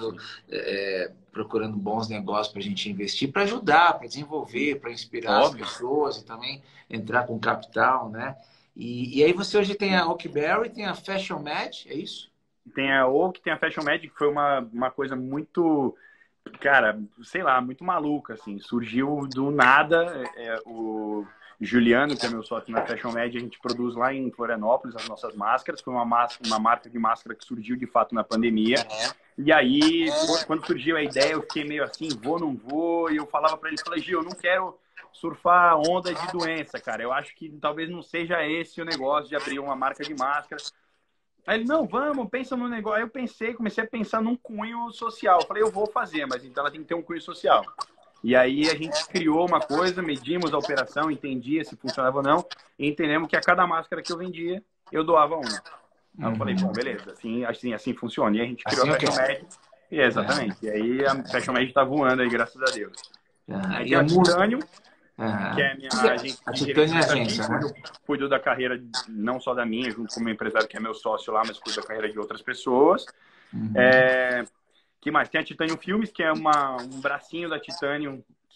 procurando bons negócios para a gente investir, para ajudar, para desenvolver, para inspirar as pessoas e também entrar com capital, né? E aí você hoje tem a Oakberry, tem a Fashion Match, é isso?
Tem a Oak, tem a Fashion Magic, que foi uma coisa muito, cara, sei lá, muito maluca, assim. Surgiu do nada. O Juliano, que é meu sócio na Fashion Magic, a gente produz lá em Florianópolis as nossas máscaras. Foi uma marca de máscara que surgiu, de fato, na pandemia. E aí, quando surgiu a ideia, eu fiquei meio assim, vou, não vou. E eu falava pra ele, falei, Gil, eu não quero surfar onda de doença, cara. Eu acho que talvez não seja esse o negócio de abrir uma marca de máscara. Aí ele, não, vamos, pensa no negócio. Aí eu comecei a pensar num cunho social. Eu falei, eu vou fazer, mas então ela tem que ter um cunho social. E aí a gente criou uma coisa, medimos a operação, entendia se funcionava ou não, e entendemos que a cada máscara que eu vendia, eu doava uma. Aí eu falei, bom, beleza, assim funciona. E a gente criou a Fashion Magic. Exatamente. E aí a Fashion Magic tá voando aí, graças a Deus. Aí tem a Titanium, que é a minha agência.
A Titanium é a agência, né?
Cuido da carreira, não só da minha, junto com o meu empresário, que é meu sócio lá, mas cuido da carreira de outras pessoas. Que mais? Tem a Titanium Filmes, que é um bracinho da Titanium,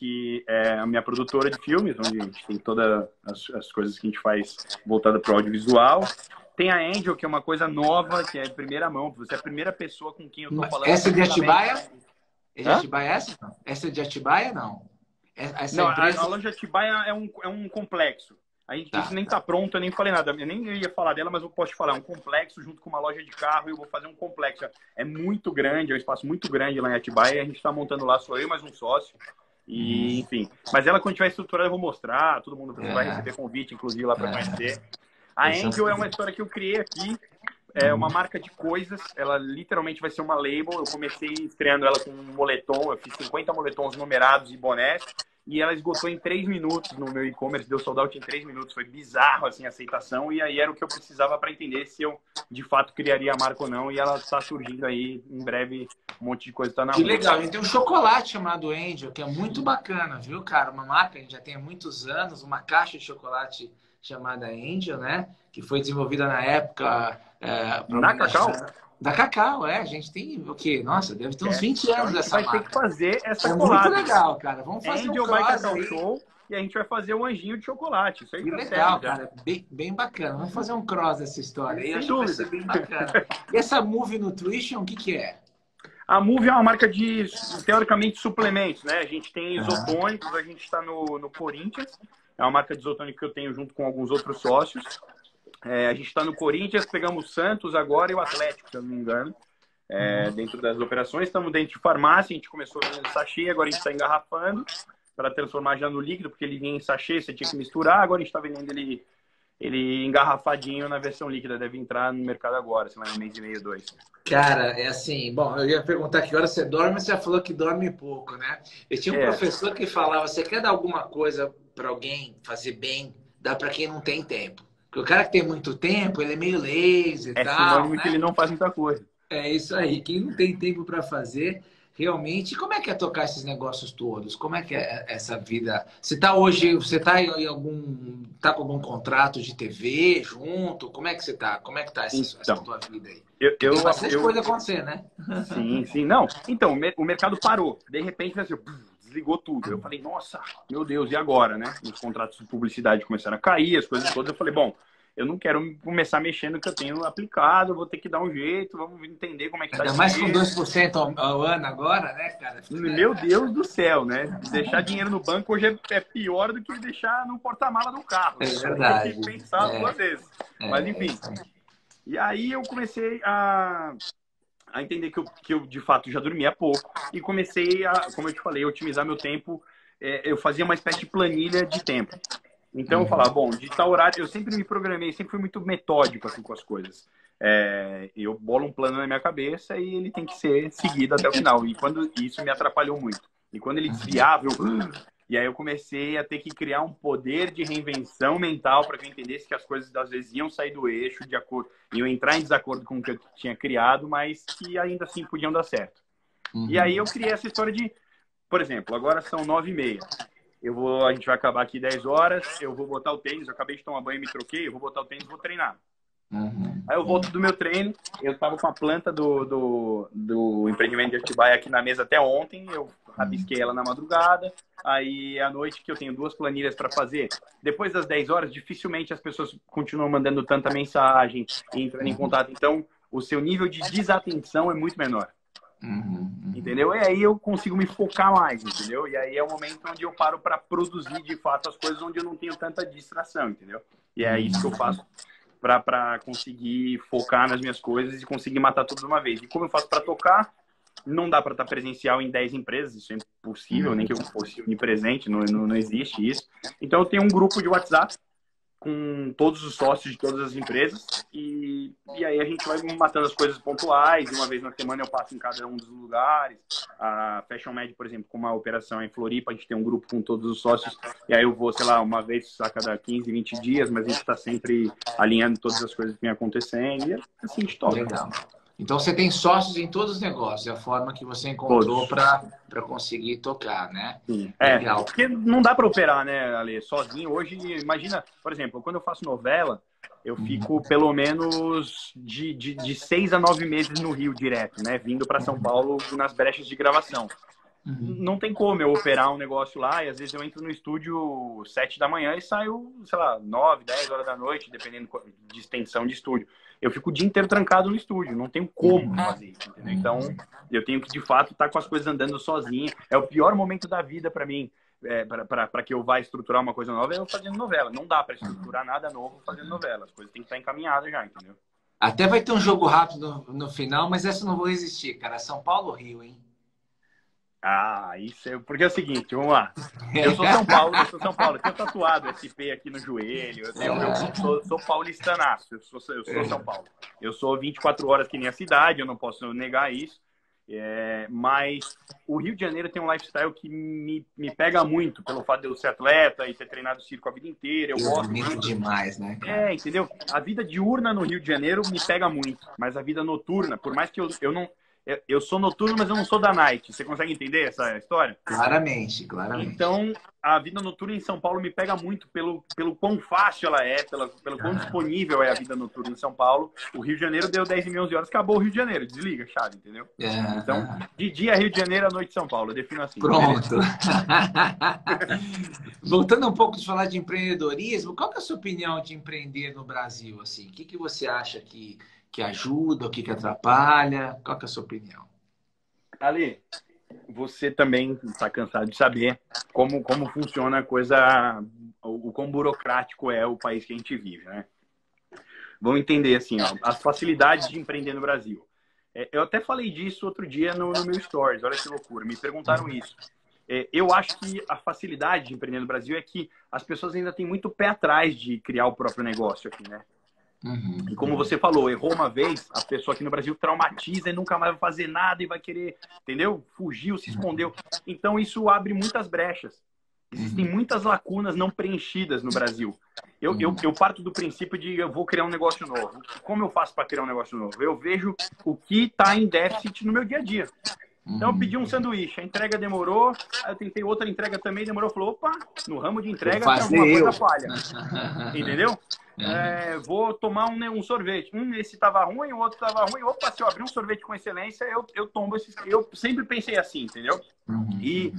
que é a minha produtora de filmes, onde a gente tem todas as coisas que a gente faz voltada para o audiovisual. Tem a Angel, que é uma coisa nova, que é de primeira mão. Você é a primeira pessoa com quem eu estou falando.
Essa é de Atibaia? É de Atibaia essa? Não. Essa é de Atibaia, não? Essa
não,
empresa...
a loja de Atibaia é um complexo. Isso nem tá pronto, eu nem falei nada. Eu nem ia falar dela, mas eu posso te falar. É um complexo junto com uma loja de carro e eu vou fazer um complexo. É muito grande, é um espaço muito grande lá em Atibaia. A gente está montando lá, sou eu mais um sócio. E, enfim. Mas ela, quando tiver estruturada, eu vou mostrar. Todo mundo vai receber convite, inclusive, lá para conhecer. A Angel é uma história que eu criei aqui. É uma marca de coisas. Ela literalmente vai ser uma label. Eu comecei estreando ela com um moletom. Eu fiz 50 moletons numerados e bonés. E ela esgotou em 3 minutos no meu e-commerce. Deu sold out em 3 minutos. Foi bizarro, assim, a aceitação. E aí era o que eu precisava para entender se eu, de fato, criaria a marca ou não. E ela está surgindo aí. Em breve, um monte de coisa está na rua.
Que legal. E tem um chocolate chamado Angel, que é muito bacana, viu, cara? Uma marca, a gente já tem há muitos anos. Uma caixa de chocolate chamada Angel, né? Que foi desenvolvida na época...
na Cacau?
Da Cacau, a gente tem o quê? Nossa, deve ter uns 20 anos essa marca.
Vai ter que fazer essa
colada. Muito legal, cara. Vamos fazer
Angel by Cacau Show e a gente vai fazer um anjinho de chocolate. Isso aí
que legal, cara. Bem bacana. Vamos fazer um cross dessa história. E acho que vai ser bem bacana. E essa Move Nutrition, o que é?
A Move é uma marca de, teoricamente, suplementos, né? A gente tem isotônicos, a gente está no Corinthians. É uma marca de isotônico que eu tenho junto com alguns outros sócios. A gente está no Corinthians, pegamos o Santos agora e o Atlético, se eu não me engano, dentro das operações. Estamos dentro de farmácia, a gente começou vendendo sachê, agora a gente está engarrafando para transformar já no líquido, porque ele vinha em sachê, você tinha que misturar, agora a gente está vendendo ele engarrafadinho na versão líquida, deve entrar no mercado agora, sei lá, em um mês e meio, 2.
Cara, é assim, bom, eu ia perguntar que hora você dorme, você já falou que dorme pouco, né? Eu tinha um professor que falava, você quer dar alguma coisa para alguém fazer bem, dá para quem não tem tempo. Porque o cara que tem muito tempo, ele é meio lazy e tal.
É sinônimo que ele não faz muita coisa.
É isso aí. Quem não tem tempo para fazer, realmente... Como é que é tocar esses negócios todos? Como é que é essa vida? Você tá hoje... Você tá em algum... Tá com algum contrato de TV junto? Como é que você tá? Como é que tá essa tua vida aí? Tem bastante coisa acontecendo, né?
Sim. Não. Então, o mercado parou. De repente, assim, desligou tudo. Eu falei, nossa, meu Deus, e agora, né? Os contratos de publicidade começaram a cair, as coisas todas. Eu falei, bom, eu não quero começar mexendo no que eu tenho aplicado, vou ter que dar um jeito, vamos entender como é que tá.
Ainda mais com 2% ao ano agora, né, cara?
Meu Deus do céu, né? Deixar dinheiro no banco hoje é pior do que deixar no porta-mala do carro.
É verdade.
Tem que pensar 2 vezes. Mas, enfim. E aí eu comecei a entender que eu, de fato, já dormia pouco. E comecei a, como eu te falei, otimizar meu tempo. Eu fazia uma espécie de planilha de tempo. Então eu falava, bom, de tal horário, eu sempre me programei, sempre fui muito metódico assim, com as coisas. Eu bolo um plano na minha cabeça e ele tem que ser seguido até o final. E quando isso me atrapalhou muito. E quando ele desviava, e aí eu comecei a ter que criar um poder de reinvenção mental para que eu entendesse que as coisas às vezes iam sair do eixo, de acordo, iam entrar em desacordo com o que eu tinha criado, mas que ainda assim podiam dar certo. E aí eu criei essa história de, por exemplo, agora são 9h30. A gente vai acabar aqui 10 horas, eu vou botar o tênis, eu acabei de tomar banho e me troquei, eu vou botar o tênis e vou treinar. Aí eu volto do meu treino, eu tava com a planta do empreendimento de Atibaia aqui na mesa até ontem, eu rabisquei ela na madrugada, aí à noite que eu tenho 2 planilhas para fazer, depois das 10 horas, dificilmente as pessoas continuam mandando tanta mensagem e entrando em contato, então o seu nível de desatenção é muito menor. Entendeu? E aí eu consigo me focar mais, entendeu? E aí é o momento onde eu paro para produzir de fato as coisas onde eu não tenho tanta distração, entendeu? E é isso que eu faço para conseguir focar nas minhas coisas e conseguir matar tudo de uma vez. E como eu faço para tocar, não dá para estar presencial em 10 empresas, isso é impossível, nem que eu fosse onipresente, não existe isso. Então eu tenho um grupo de WhatsApp com todos os sócios de todas as empresas e aí a gente vai matando as coisas pontuais, uma vez na semana eu passo em cada um dos lugares. A Fashion Med, por exemplo, com uma operação em Floripa, a gente tem um grupo com todos os sócios e aí eu vou, sei lá, uma vez a cada 15, 20 dias, mas a gente está sempre alinhando todas as coisas que vem acontecendo e assim a gente toca.
Legal. Então você tem sócios em todos os negócios, é a forma que você encontrou para conseguir tocar, né?
Sim. Legal. Porque não dá para operar, né, Ale, sozinho. Hoje, imagina, por exemplo, quando eu faço novela, eu fico pelo menos de 6 a 9 meses no Rio direto, né? Vindo para São Paulo nas brechas de gravação.
Uhum.
não tem como eu operar um negócio lá, e às vezes eu entro no estúdio 7 da manhã e saio, sei lá, 9, 10 horas da noite, dependendo de extensão de estúdio. Eu fico o dia inteiro trancado no estúdio, não tenho como fazer isso, entendeu? Então, eu tenho que, de fato, estar com as coisas andando sozinho. É o pior momento da vida para mim, para que eu vá estruturar uma coisa nova, é eu fazendo novela. Não dá para estruturar nada novo fazendo novela. As coisas têm que estar encaminhadas já, entendeu?
Até vai ter um jogo rápido no final, mas essa eu não vou resistir, cara. São Paulo ou Rio, hein?
Ah, isso é. Porque é o seguinte, vamos lá. Eu sou São Paulo, eu tenho tatuado SP aqui no joelho, eu sou paulistanaço, eu sou São Paulo. Eu sou 24 horas que nem a cidade, eu não posso negar isso. Mas o Rio de Janeiro tem um lifestyle que me pega muito, pelo fato de eu ser atleta e ter treinado circo a vida inteira. Eu gosto muito
demais, né, cara?
Entendeu? A vida diurna no Rio de Janeiro me pega muito, mas a vida noturna, por mais que eu não. Eu sou noturno, mas eu não sou da night. Você consegue entender essa história?
Claramente, claramente.
Então, a vida noturna em São Paulo me pega muito pelo quão fácil ela é, pelo quão disponível é a vida noturna em São Paulo. O Rio de Janeiro deu 10 e 11 horas, acabou o Rio de Janeiro. Desliga a chave, entendeu? Então, de dia Rio de Janeiro, à noite São Paulo. Eu defino assim.
Pronto. Voltando um pouco de falar de empreendedorismo, qual que é a sua opinião de empreender no Brasil? Assim? O que você acha que ajuda, o que atrapalha? Qual que é a sua opinião?
Ali, você também está cansado de saber como funciona a coisa, o quão burocrático é o país que a gente vive, né? Vamos entender assim, ó, as facilidades de empreender no Brasil. Eu até falei disso outro dia no meu Stories, olha que loucura, me perguntaram isso. Eu acho que a facilidade de empreender no Brasil é que as pessoas ainda têm muito pé atrás de criar o próprio negócio aqui, né? E como você falou, errou uma vez, a pessoa aqui no Brasil traumatiza e nunca mais vai fazer nada e vai querer, entendeu? Fugiu, se escondeu. Então isso abre muitas brechas. Existem muitas lacunas não preenchidas no Brasil. Eu parto do princípio de eu vou criar um negócio novo. Como eu faço para criar um negócio novo? Eu vejo o que está em déficit no meu dia a dia. Então eu pedi um sanduíche, a entrega demorou, aí eu tentei outra entrega também, demorou, falou, opa, no ramo de entrega tem alguma coisa falha. Entendeu? Vou tomar um sorvete. Esse tava ruim, o outro tava ruim. Opa, se eu abrir um sorvete com excelência, eu tomo esse. Eu sempre pensei assim, entendeu? E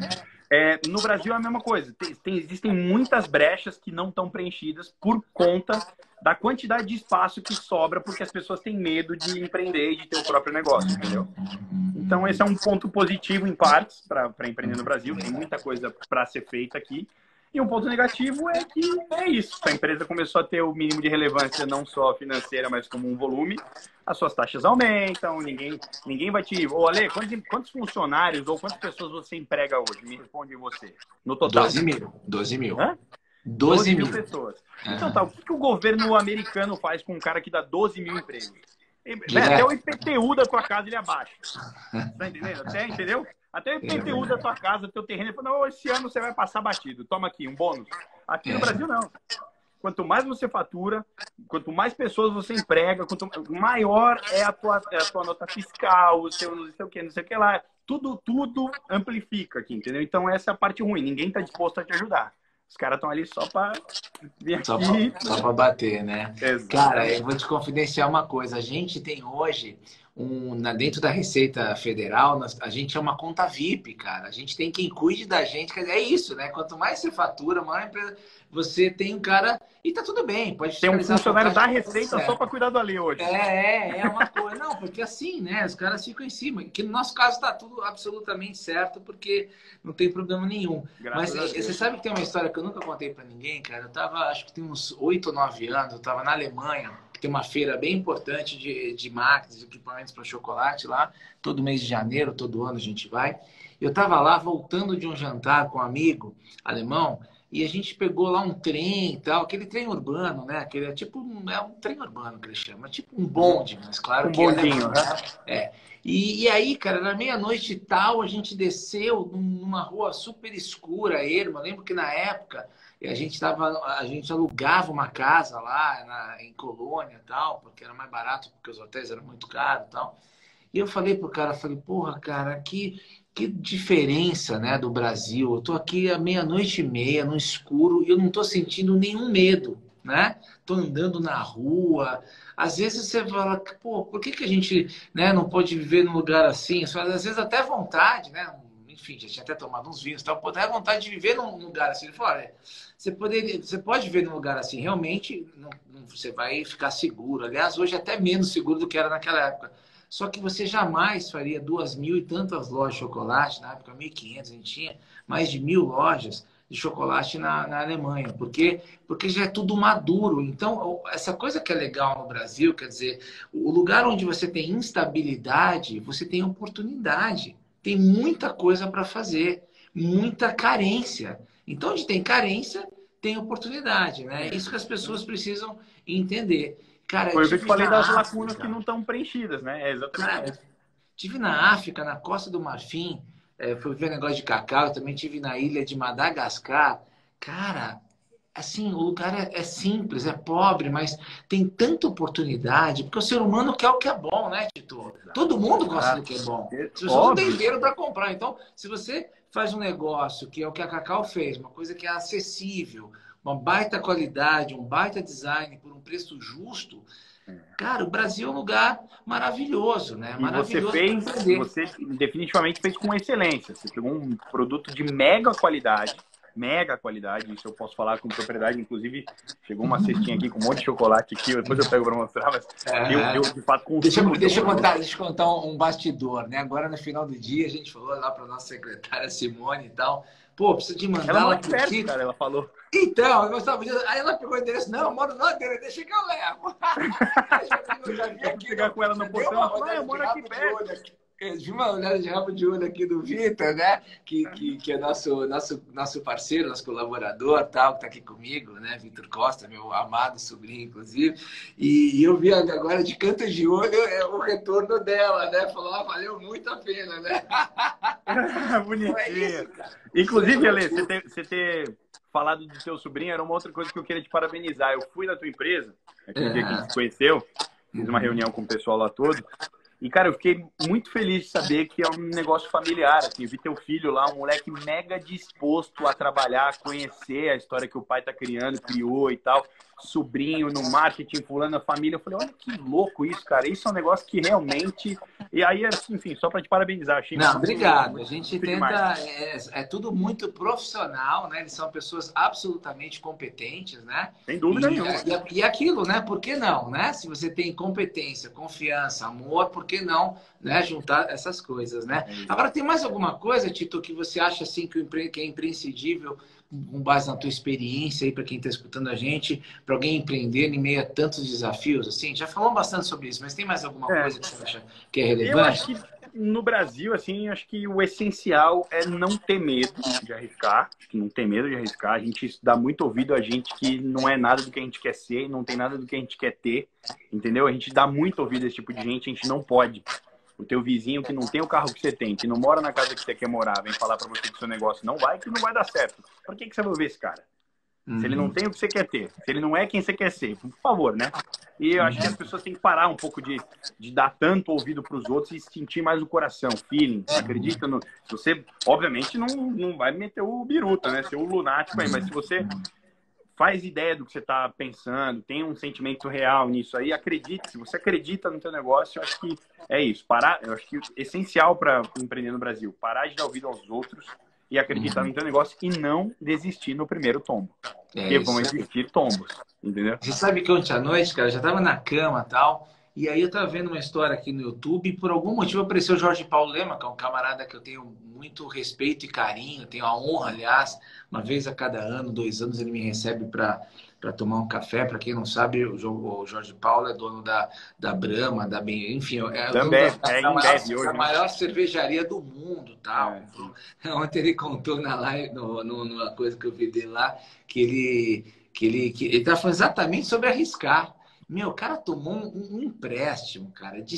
no Brasil é a mesma coisa. Existem muitas brechas que não estão preenchidas por conta da quantidade de espaço que sobra, porque as pessoas têm medo de empreender e de ter o próprio negócio, entendeu? Então esse é um ponto positivo em partes para empreender no Brasil. Tem muita coisa para ser feita aqui. E um ponto negativo é que é isso. A empresa começou a ter o mínimo de relevância, não só financeira, mas como um volume. As suas taxas aumentam, ninguém vai te... Ô, Ale, quantos funcionários ou quantas pessoas você emprega hoje? Me responde você. No total.
12 mil.
Hã? 12 mil pessoas. Então tá, o que o governo americano faz com um cara que dá 12 mil empregos? Até o IPTU da tua casa ele abaixa. Tá entendendo? Entendeu? Até o IPTU da tua casa, do teu terreno, ele fala, não, esse ano você vai passar batido. Toma aqui, um bônus. Aqui no Brasil, não. Quanto mais você fatura, quanto mais pessoas você emprega, quanto maior é a tua nota fiscal, o seu não sei o que lá. Tudo amplifica aqui, entendeu? Então essa é a parte ruim. Ninguém está disposto a te ajudar. Os caras estão ali só para vir aqui.
Só para bater, né?
Exato.
Cara, eu vou te confidenciar uma coisa. A gente tem hoje, dentro da Receita Federal, a gente é uma conta VIP, cara. A gente tem quem cuide da gente. É isso, né? Quanto mais você fatura, maior empresa, você tem um cara... E tá tudo bem. Pode
tem um funcionário da Receita só para cuidar do ali hoje.
É uma coisa. Não, porque assim, né? Os caras ficam em cima. Que no nosso caso tá tudo absolutamente certo, porque não tem problema nenhum. Mas você sabe que tem uma história que eu nunca contei para ninguém, cara? Eu tava, acho que tem uns 8 ou 9 anos, eu tava na Alemanha, que tem uma feira bem importante de máquinas, de equipamentos para chocolate lá. Todo mês de janeiro, todo ano a gente vai. Eu tava lá voltando de um jantar com um amigo alemão, e a gente pegou lá um trem e tal, aquele trem urbano, né? Aquele é um trem urbano que ele chama, tipo um bonde, mas claro que
bondinho,
né? E aí, cara, na meia-noite e tal, a gente desceu numa rua super escura, erma. Eu lembro que na época a gente alugava uma casa lá em Colônia e tal, porque era mais barato, porque os hotéis eram muito caros e tal. E eu falei pro cara, porra, cara, que diferença, né, do Brasil. Eu tô aqui à meia-noite e meia, no escuro, e eu não tô sentindo nenhum medo, né? Tô andando na rua. Às vezes você fala, pô, por que a gente, né, não pode viver num lugar assim? Às vezes até vontade, né? enfim, já tinha até tomado uns vinhos e tal, pô, dava vontade de viver num lugar assim. Ele falou, olha, você pode viver num lugar assim, realmente você vai ficar seguro. Aliás, hoje é até menos seguro do que era naquela época. Só que você jamais faria 2.000 e tantas lojas de chocolate, na época 1.500, a gente tinha mais de 1.000 lojas de chocolate na Alemanha, porque já é tudo maduro. Então, essa coisa que é legal no Brasil, quer dizer, o lugar onde você tem instabilidade, você tem oportunidade. Tem muita coisa para fazer, muita carência. Então, onde tem carência, tem oportunidade, né? É isso que as pessoas precisam entender. Cara,
Foi o que eu te falei das lacunas
África,
que não estão preenchidas, né? É exatamente
cara,
isso.
tive na África, na Costa do Marfim, fui ver negócio de cacau, também tive na ilha de Madagascar. Cara, assim, o lugar é simples, é pobre, mas tem tanta oportunidade, porque o ser humano quer o que é bom, né, Tito? Todo mundo gosta do que é bom. As pessoas não têm
Óbvio.
dinheiro para comprar. Então, se você faz um negócio que é o que a Cacau fez, uma coisa que é acessível, uma baita qualidade, um baita design por um preço justo, cara, o Brasil é um lugar maravilhoso, né?
E você
Maravilhoso para
fez,
empreender.
você definitivamente fez com excelência. Você pegou um produto de mega qualidade, isso eu posso falar com propriedade. Inclusive, chegou uma cestinha aqui com um monte de chocolate aqui, depois eu pego para mostrar, mas eu de fato consumo
Deixa
seu
eu
produto.
contar, um bastidor, né? Agora no final do dia a gente falou lá para nossa secretária Simone e tal. Pô, precisa de
Ela
mandar
mora
lá
aqui
pro
perto,
Tito.
cara, ela falou.
Então, eu gostava disso. Aí ela pegou o endereço. Não, eu moro no endereço, deixa que eu levo. Eu já vi
Eu fui
aqui,
pegar com ela
já
no
deu
portão,
uma
ela falou, ah, eu
olhada de
moro aqui
rabo de
perto.
olho aqui. Eu vi uma olhada de rabo de olho aqui do Vitor, né? Que é nosso parceiro, nosso colaborador, tal, que tá aqui comigo, né? Vitor Costa, meu amado sobrinho, inclusive. E eu vi agora de canto de olho o retorno dela, né? Falou, valeu muito a pena, né? Então é
Bonitinha.
isso, cara.
Inclusive, Ale, você ter falado do seu sobrinho era uma outra coisa que eu queria te parabenizar. Eu fui na tua empresa, aquele dia que a gente se conheceu, fiz uma reunião com o pessoal lá todo. E, cara, eu fiquei muito feliz de saber que é um negócio familiar, assim. Eu vi teu filho lá, um moleque mega disposto a trabalhar, a conhecer a história que o pai tá criando, criou e tal. Sobrinho no marketing, fulano, a família. Eu falei, olha que louco isso, cara. Isso é um negócio que realmente... E aí, assim, enfim, só para te parabenizar. Achei
Não,
muito,
obrigado. A
muito,
gente
muito demais.
tenta, tudo muito profissional, né? Eles são pessoas absolutamente competentes, né?
Sem dúvida nenhuma.
E aquilo, né? Por que não, né? Se você tem competência, confiança, amor, por que não, né? Juntar essas coisas, né? Agora, tem mais alguma coisa, Tito, que você acha assim que é imprescindível, com base na tua experiência aí, para quem está escutando a gente, para alguém empreender em meio a tantos desafios, assim? Já falamos bastante sobre isso, mas tem mais alguma coisa que você acha que é
Eu acho
relevante?
que no Brasil, assim, acho que o essencial é não ter medo de arriscar. Acho que não ter medo de arriscar. A gente dá muito ouvido a gente que não é nada do que a gente quer ser, não tem nada do que a gente quer ter, entendeu? A gente dá muito ouvido a esse tipo de gente, a gente não pode. O teu vizinho que não tem o carro que você tem, que não mora na casa que você quer morar, vem falar pra você que o seu negócio não vai, que não vai dar certo. Por que você vai ouvir esse cara? Se ele não tem o que você quer ter, se ele não é quem você quer ser, por favor, né? E eu acho que as pessoas têm que parar um pouco de dar tanto ouvido para os outros e sentir mais o coração, feeling. Acredita no. Você, obviamente, não vai meter o biruta, né? Ser o lunático aí, mas se você faz ideia do que você está pensando, tem um sentimento real nisso aí, acredite. Se você acredita no teu negócio, eu acho que é isso. Parar, eu acho que é essencial para empreender no Brasil. Parar de dar ouvido aos outros e acreditar no teu negócio e não desistir no primeiro tombo. Porque vão existir tombos, entendeu?
Você sabe que ontem à noite, cara, eu já tava na cama e tal, e aí eu tava vendo uma história aqui no YouTube, e por algum motivo apareceu o Jorge Paulo Lema, que é um camarada que eu tenho muito respeito e carinho, tenho a honra, aliás, uma vez a cada ano, 2 anos, ele me recebe para tomar um café. Para quem não sabe, o Jorge Paulo é dono da Brahma, enfim, é dono da maior cervejaria do mundo, tal. Ontem ele contou na live, numa coisa que eu vi dele lá, que ele tá falando exatamente sobre arriscar. Meu, o cara tomou um empréstimo, cara, de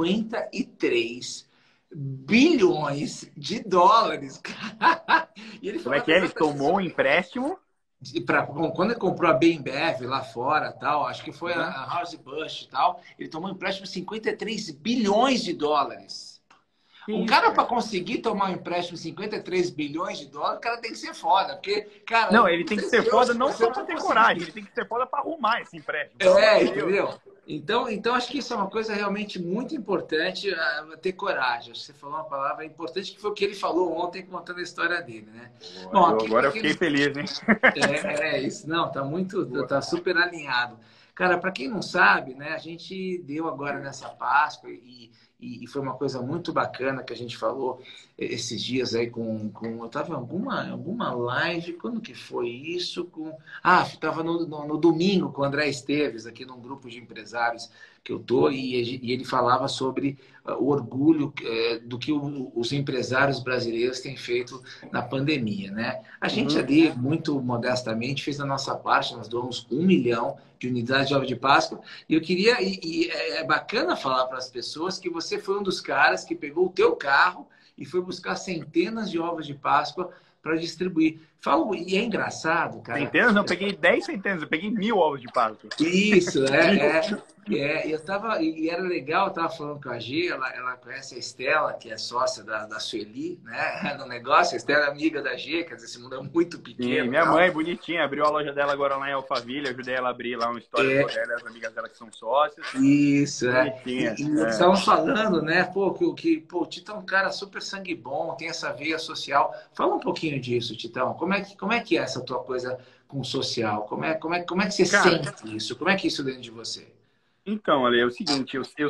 53 bilhões de dólares, cara. E ele
Como é que é? Ele tomou um empréstimo?
Quando ele comprou a Bembev lá fora, tal, acho que foi a House Bush e tal, ele tomou um empréstimo de 53 bilhões de dólares.
Que
Um
isso,
cara,
cara?
para conseguir tomar um empréstimo de 53 bilhões de dólares, o cara tem que ser foda. Porque, cara,
Não,
eu
ele
não
tem que
sei
ser
se eu,
foda
se
não
você
só
vai
pra ter coragem, ele
conseguir.
tem que ser foda pra arrumar esse empréstimo, pelo amor de Deus.
Entendeu? Então, acho que isso é uma coisa realmente muito importante, ter coragem. Acho que você falou uma palavra importante, que foi o que ele falou ontem, contando a história dele, né?
Boa,
Bom, aqui
agora
para
eu
quem
fiquei
não...
feliz, hein?
Isso, não, tá muito,
Boa.
tá super alinhado. Cara, para quem não sabe, né, a gente deu agora nessa Páscoa e foi uma coisa muito bacana que a gente falou esses dias aí eu estava em alguma live, quando que foi isso? Estava no domingo com o André Esteves, aqui num grupo de empresários que eu tô, e ele falava sobre o orgulho do que os empresários brasileiros têm feito na pandemia, né? A gente
Uhum.
ali, muito modestamente, fez a nossa parte, nós doamos 1 milhão de unidades de ovos de Páscoa, e eu queria, é bacana falar para as pessoas que você foi um dos caras que pegou o teu carro e foi buscar centenas de ovos de Páscoa para distribuir. E é engraçado, cara.
Centenas? Não, eu peguei 10 centenas, eu peguei 1.000 ovos de Páscoa.
Isso,
1.000.
eu tava, e era legal, eu tava falando com a G, ela conhece a Estela, que é sócia da Sueli, né, no negócio. A Estela é amiga da G, quer dizer, esse mundo é muito
Sim,
pequeno e
minha
tal.
mãe, bonitinha, abriu a loja dela agora lá em Alphaville, ajudei ela a abrir lá uma história
É,
toda, ela e as amigas dela que são sócias.
isso,
Bonitinha.
e eles estavam falando, né, pô, o Titão é um cara super sangue bom, tem essa veia social. Fala um pouquinho disso, Titão. Como é que é essa tua coisa com o social? Como é que você
Cara,
sente isso? Como é que é isso dentro de você?
então, Ale, é o seguinte, eu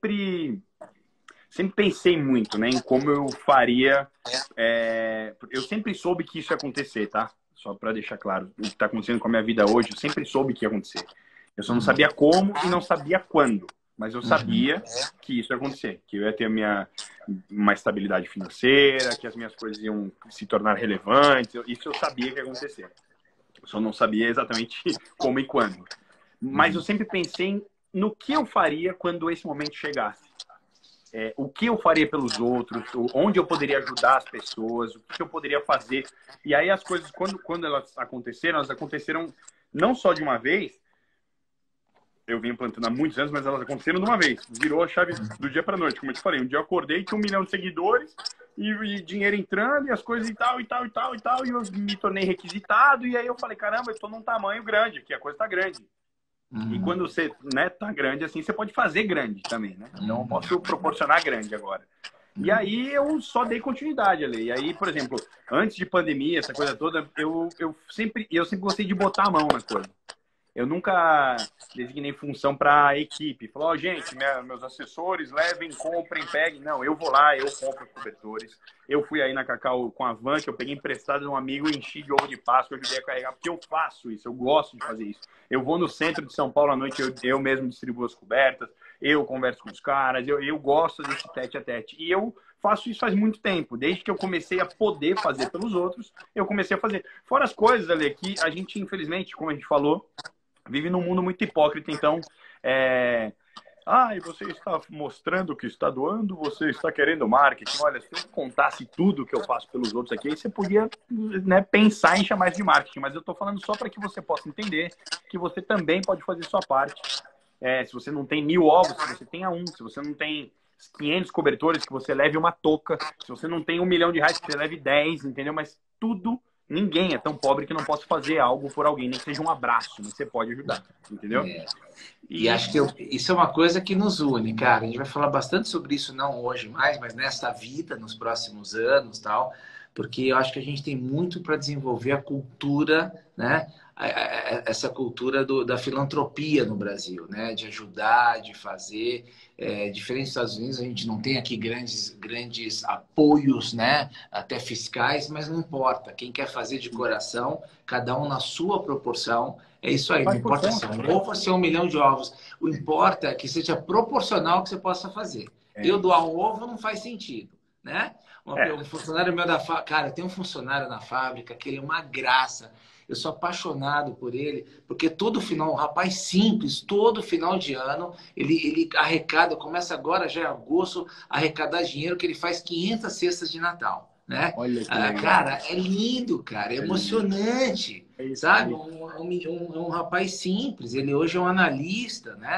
sempre pensei muito, né, em como eu faria. Eu sempre soube que isso ia acontecer, tá? Só para deixar claro, o que está acontecendo com a minha vida hoje, eu sempre soube que ia acontecer. Eu só não sabia como e não sabia quando, mas eu
Uhum.
sabia que isso ia acontecer, que eu ia ter uma estabilidade financeira, que as minhas coisas iam se tornar relevantes. Isso eu sabia que ia acontecer. Eu só não sabia exatamente como e quando. Mas eu
Uhum.
sempre pensei no que eu faria quando esse momento chegasse. O que eu faria pelos outros, onde eu poderia ajudar as pessoas, o que eu poderia fazer. E aí as coisas, quando elas aconteceram não só de uma vez, eu venho plantando há muitos anos, mas elas aconteceram de uma vez. Virou a chave do dia para noite, como eu te falei. Um dia eu acordei, tinha 1 milhão de seguidores, e dinheiro entrando, e as coisas e tal, e tal, e tal, e tal, e eu me tornei requisitado, e aí eu falei, caramba, eu estou num tamanho grande, que a coisa está grande. E
Uhum.
quando você, né, tá grande assim, você pode fazer grande também, né? Então eu
Uhum.
posso proporcionar grande agora. E aí eu só dei continuidade ali. E aí, por exemplo, antes de pandemia, essa coisa toda, eu sempre gostei de botar a mão na coisa. Eu nunca designei função para a equipe. Falou, oh, gente, meus assessores levem, comprem, peguem. Não, eu vou lá, eu compro os cobertores. Eu fui aí na Cacau com a van, que eu peguei emprestado de um amigo e enchi de ovo de Páscoa, eu ajudei a carregar, porque eu faço isso, eu gosto de fazer isso. Eu vou no centro de São Paulo à noite, eu mesmo distribuo as cobertas, eu converso com os caras, eu gosto desse tete a tete. E eu faço isso faz muito tempo. Desde que eu comecei a poder fazer pelos outros, eu comecei a fazer. Fora as coisas, ali que a gente, infelizmente, como a gente falou, vive num mundo muito hipócrita. Então, e você está mostrando que está doando, você está querendo marketing. Olha, se eu contasse tudo que eu faço pelos outros aqui, aí você podia, né, pensar em chamar isso de marketing. Mas eu estou falando só para que você possa entender que você também pode fazer sua parte. Se você não tem 1.000 ovos, que você tenha um. Se você não tem 500 cobertores, que você leve uma touca. Se você não tem 1 milhão de reais, que você leve 10, entendeu? Mas tudo... Ninguém é tão pobre que não possa fazer algo por alguém, nem que seja um abraço, mas você pode ajudar, entendeu?
E
E
acho que isso é uma coisa que nos une, cara. A gente vai falar bastante sobre isso, não hoje mais, mas nesta vida, nos próximos anos, tal, porque eu acho que a gente tem muito para desenvolver a cultura, né? Essa cultura da filantropia no Brasil, né? De ajudar, de fazer. Diferente dos Estados Unidos, a gente não tem aqui grandes apoios, né? Até fiscais, mas não importa. Quem quer fazer de coração, cada um na sua proporção. É isso aí, não
faz por
importa se é
conta.
um ovo ou se é 1 milhão de ovos. O importa é que seja proporcional ao que você possa fazer.
É
Eu doar
isso.
um ovo não faz sentido, né?
É,
Um funcionário meu da fábrica, cara, tem um funcionário na fábrica que ele é uma graça. Eu sou apaixonado por ele, porque todo final, um rapaz simples, todo final de ano, ele arrecada, começa agora, já é agosto, a arrecadar dinheiro que ele faz 500 cestas de Natal, né?
olha que legal.
Cara, é lindo, cara, é
É lindo.
emocionante,
É isso
sabe?
aí.
Um rapaz simples, ele hoje é um analista, né?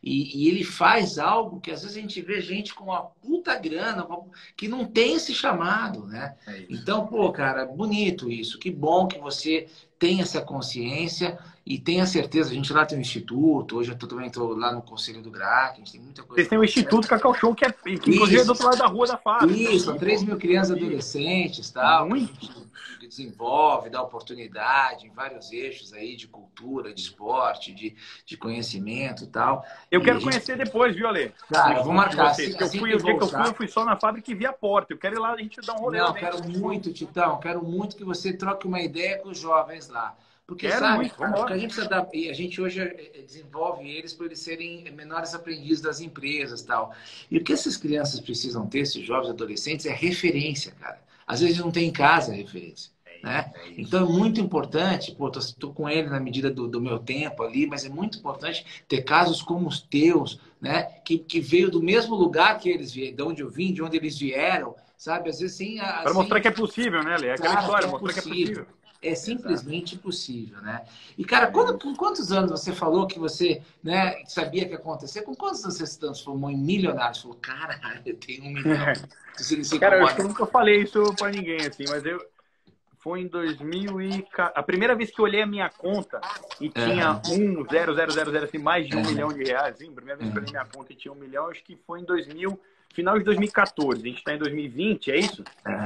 E ele faz algo que às vezes a gente vê gente com uma puta grana que não tem esse chamado, né? Então, pô, cara, bonito isso. Que bom que você tem essa consciência e tenha certeza. A gente lá tem um instituto, hoje eu também estou lá no Conselho do GRAC, a gente tem muita coisa.
Vocês têm o Instituto Cacau Show, que inclusive é do outro lado da rua da fábrica.
Isso, são 3 mil crianças e adolescentes, tal, que a gente desenvolve, dá oportunidade em vários eixos aí de cultura, de esporte, de conhecimento e tal.
Eu quero conhecer depois, viu, Ale?
Cara, vou marcar.
O dia que eu fui só na fábrica e vi a porta. Eu quero ir lá, a gente dar um rolê.
Não, quero muito, Titão, quero muito que você troque uma ideia com os jovens lá. Porque, sabe, porque a gente hoje desenvolve eles para eles serem menores aprendizes das empresas e tal. E o que essas crianças precisam ter, esses jovens adolescentes, é referência, cara. Às vezes não tem em casa referência. Né? Então é muito importante, pô, tô com ele na medida do meu tempo ali, mas é muito importante ter casos como os teus, né? Que veio do mesmo lugar que eles vieram, de onde eu vim, de onde eles vieram, sabe? Às vezes sim.
Para mostrar que é possível, né, Lê? É aquela história, mostrar que é possível.
É simplesmente impossível, né? E, cara, com quantos anos você falou que você, né, sabia que ia acontecer? Com quantos anos você se transformou em milionário? Você falou, cara, eu tenho 1 milhão.
Cara, eu acho que eu nunca falei isso pra ninguém, assim, mas foi em 2000 e... A primeira vez que eu olhei a minha conta e tinha 1,0000, assim, mais de 1 milhão de reais, assim, a primeira vez que eu olhei minha conta e tinha 1 milhão, acho que foi em 2000... Final de 2014, a gente está em 2020, é isso?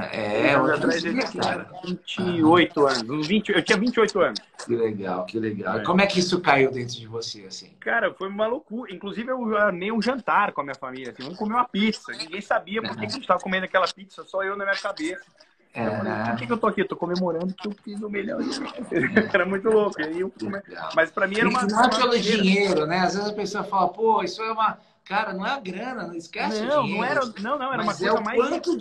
Atrás
dele, cara. 28 anos. Eu tinha 28 anos.
Que legal, que legal. Como é que isso caiu dentro de você, assim?
Cara, foi uma loucura. Inclusive, eu armei um jantar com a minha família, assim, vamos comer uma pizza. Ninguém sabia por que a gente estava comendo aquela pizza, só eu na minha cabeça. Eu falei, por que eu tô aqui? Eu tô comemorando que eu fiz 1 milhão. Era muito louco. E aí mas para mim era uma...
Não é pelo dinheiro, né? Às vezes a pessoa fala, pô, isso é uma... Cara, não é a grana, não esquece o dinheiro.
Não, era uma
coisa mais... Mas é o quanto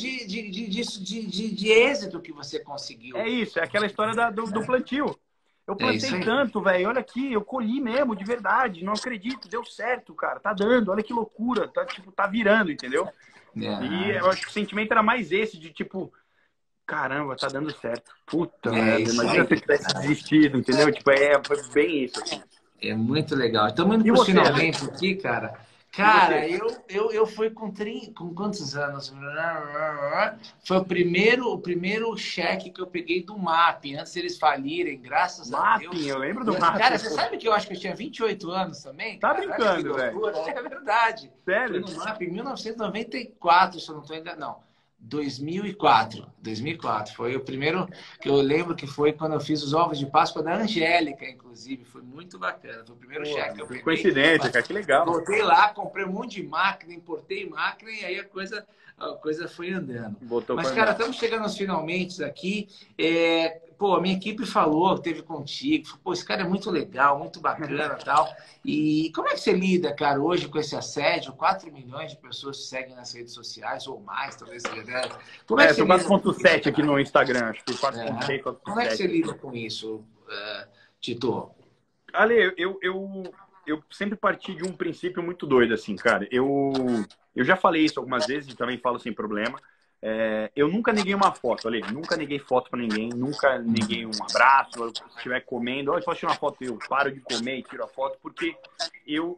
de êxito que você conseguiu.
É isso, é aquela história do plantio. Eu plantei tanto, velho. Olha aqui, eu colhi mesmo, de verdade. Não acredito, deu certo, cara. Tá dando, olha que loucura. Tá virando, entendeu? E eu acho que o sentimento era mais esse, de tipo... Caramba, tá dando certo. Puta merda, imagina se eu tivesse desistido, entendeu? Tipo, foi bem isso. Assim.
É muito legal. Estamos indo pro finalmente aqui, cara. Cara, eu fui com quantos anos? Foi o primeiro cheque que eu peguei do MAP, antes deles falirem, graças a Deus.
Eu lembro do MAP.
Cara, você sabe que eu acho que eu tinha 28 anos também?
Tá brincando, velho.
É verdade.
Sério?
Foi no MAP em 1994, se eu não estou enganado. Não. 2004 foi o primeiro que eu lembro, que foi quando eu fiz os ovos de Páscoa da Angélica, inclusive, foi muito bacana, foi o primeiro cheque que eu peguei.
Coincidência, cara, que legal.
Voltei lá, comprei um monte de máquina, importei máquina e aí a coisa foi andando. Mas, cara, estamos chegando aos finalmente aqui. Pô, a minha equipe falou, teve contigo, pô, esse cara é muito legal, muito bacana e tal. E como é que você lida, cara, hoje com esse assédio? 4 milhões de pessoas te seguem nas redes sociais, ou mais, talvez seja.
Como é que você 4.7 aqui no Instagram, acho que 4.6, 4.7.
Como é que você lida com isso, Tito?
Ale, eu sempre parti de um princípio muito doido, assim, cara. Eu já falei isso algumas vezes e também falo sem problema. Eu nunca neguei uma foto, Ale. Nunca neguei foto pra ninguém. Nunca neguei um abraço. Se estiver comendo, olha, posso tirar uma foto? Eu paro de comer e tiro a foto, porque eu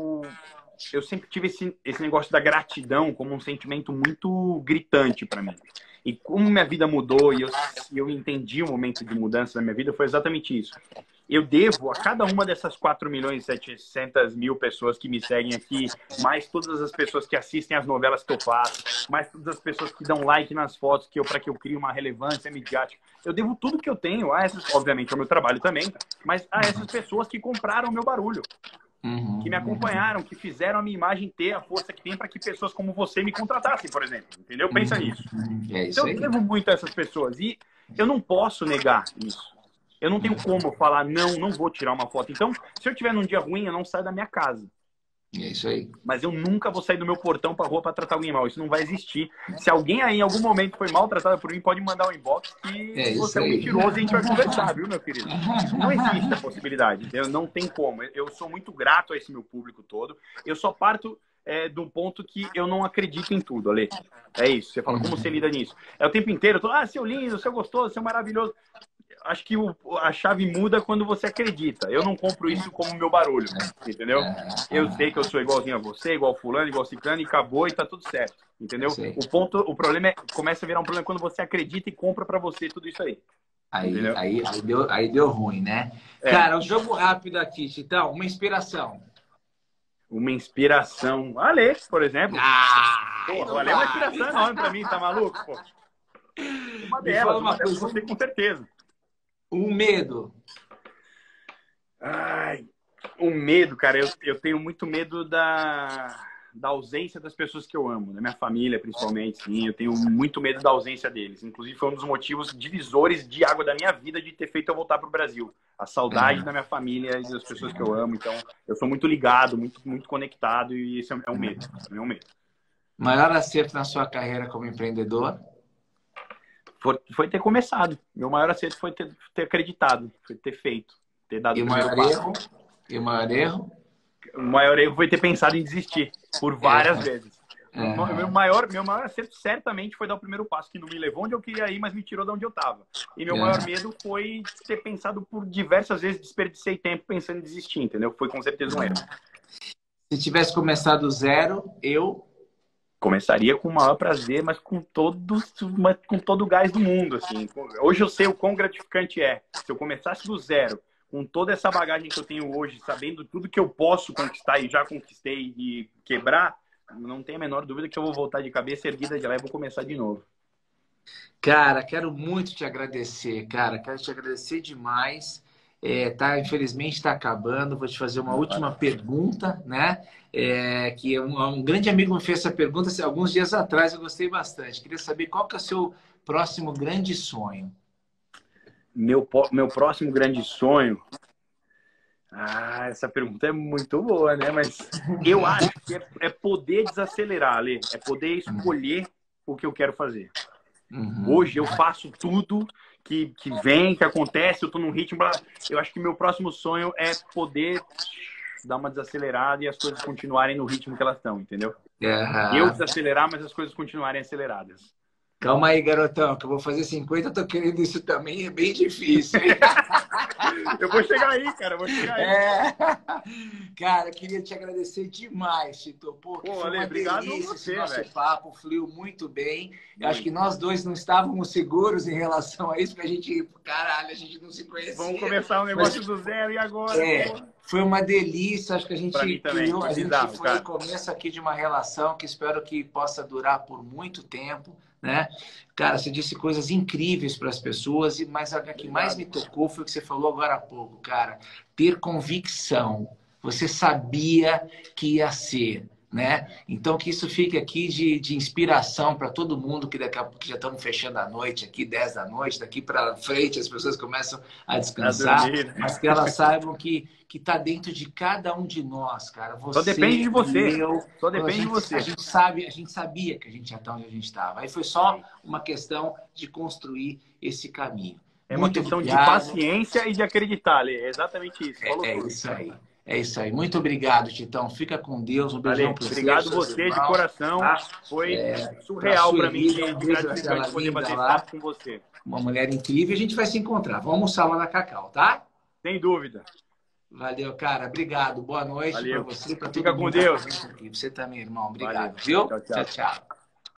sempre tive esse negócio da gratidão como um sentimento muito gritante pra mim. E como minha vida mudou e eu entendi o momento de mudança da minha vida, foi exatamente isso. Eu devo a cada uma dessas 4.700.000 pessoas que me seguem aqui, mais todas as pessoas que assistem as novelas que eu faço, mais todas as pessoas que dão like nas fotos para que eu crie uma relevância midiática. Eu devo tudo que eu tenho a essas, obviamente, ao meu trabalho também, mas a essas pessoas que compraram o meu barulho. Que me acompanharam, que fizeram a minha imagem ter a força que tem para que pessoas como você me contratassem, por exemplo. Entendeu? Pensa nisso. Então, eu devo muito a essas pessoas. E eu não posso negar isso. Eu não tenho como falar, não vou tirar uma foto. Então, se eu tiver num dia ruim, eu não saio da minha casa.
É isso aí.
Mas eu nunca vou sair do meu portão pra rua pra tratar alguém mal. Isso não vai existir. Se alguém aí em algum momento foi maltratado por mim, pode mandar um inbox que você é um mentiroso e a gente vai conversar, viu, meu querido? Não existe a possibilidade. Não tem como. Eu sou muito grato a esse meu público todo. Eu só parto de um ponto que eu não acredito em tudo, Ale. É isso. Você fala, como você lida nisso? É o tempo inteiro, seu lindo, seu gostoso, seu maravilhoso. acho que a chave muda quando você acredita. Eu não compro isso como meu barulho, entendeu? Eu sei que eu sou igualzinho a você, igual fulano, igual ciclano, e acabou e tá tudo certo, entendeu? O problema começa a virar um problema quando você acredita e compra pra você tudo isso aí.
Aí deu ruim, né? Cara, o jogo rápido aqui, Titão, uma inspiração.
Uma inspiração. Ale, por exemplo. Porra, o Ale é uma inspiração enorme pra mim, tá maluco, pô? Uma delas, você com certeza.
Um medo.
Ai, o medo, cara, eu tenho muito medo da ausência das pessoas que eu amo, da minha família, principalmente, sim. Eu tenho muito medo da ausência deles. Inclusive, foi um dos motivos divisores de água da minha vida de ter feito eu voltar pro Brasil. A saudade da minha família e das pessoas que eu amo. Então, eu sou muito ligado, muito conectado e esse é um medo. É um medo.
Maior acerto na sua carreira como empreendedor?
Foi ter começado. Meu maior acerto foi ter acreditado, foi ter feito, ter dado o primeiro passo.
E o maior erro?
O maior erro foi ter pensado em desistir por várias vezes. Meu maior acerto certamente foi dar o primeiro passo, que não me levou onde eu queria ir, mas me tirou de onde eu estava. E meu maior medo foi ter pensado por diversas vezes, desperdicei tempo pensando em desistir, entendeu? Foi com certeza um erro.
Se tivesse começado do zero, eu
começaria com o maior prazer, mas com todo o gás do mundo, assim. Hoje eu sei o quão gratificante é. Se eu começasse do zero, com toda essa bagagem que eu tenho hoje, sabendo tudo que eu posso conquistar e já conquistei e quebrar, não tem a menor dúvida que eu vou voltar de cabeça erguida de lá e vou começar de novo.
Cara, quero muito te agradecer, cara. Quero te agradecer demais. Infelizmente está acabando. Vou te fazer uma última pergunta, né? Que um grande amigo me fez essa pergunta alguns dias atrás. Eu gostei bastante. Queria saber qual que é o seu próximo grande sonho.
Meu próximo grande sonho. Essa pergunta é muito boa, né? Mas eu acho que é poder desacelerar, Lê. É poder escolher o que eu quero fazer. Hoje eu faço tudo que vem, que acontece, eu tô num ritmo. Eu acho que meu próximo sonho é poder dar uma desacelerada e as coisas continuarem no ritmo que elas estão, entendeu? Eu desacelerar, mas as coisas continuarem aceleradas.
Calma aí, garotão, que eu vou fazer 50, eu tô querendo isso também, é bem difícil.
Eu vou chegar aí, cara, eu vou chegar aí.
Cara, queria te agradecer demais, Tito. Pô, foi uma delícia esse nosso papo, fluiu muito bem. Eu acho que nós dois não estávamos seguros em relação a isso, porque a gente não se conhecia.
Vamos começar um negócio do zero e agora?
Foi uma delícia, acho que a gente criou, a gente foi no começo aqui de uma relação que espero que possa durar por muito tempo, né? Cara, você disse coisas incríveis para as pessoas, mas a que mais me tocou foi o que você falou agora há pouco, cara. Ter convicção. Você sabia que ia ser, né? Então, que isso fique aqui de inspiração para todo mundo, que daqui a pouco já estamos fechando a noite aqui, 10 da noite, daqui para frente as pessoas começam a descansar, mas que elas saibam que está dentro de cada um de nós, cara. Você,
só depende de você.
Só depende de você. A gente sabia que a gente ia estar onde a gente estava. Aí foi só uma questão de construir esse caminho.
É uma questão de paciência e de acreditar, Lê. É exatamente isso.
Isso aí. É isso aí. Muito obrigado, Titão. Fica com Deus. Um beijão para você.
Obrigado você de coração. Foi surreal para mim de gratificante poder fazer papo com você.
Uma mulher incrível. A gente vai se encontrar. Vamos almoçar lá na Cacau, tá?
Sem dúvida.
Valeu, cara. Obrigado. Boa noite para você.
Fica com Deus.
Você também, irmão. Obrigado. Viu?
Tchau.
Tchau.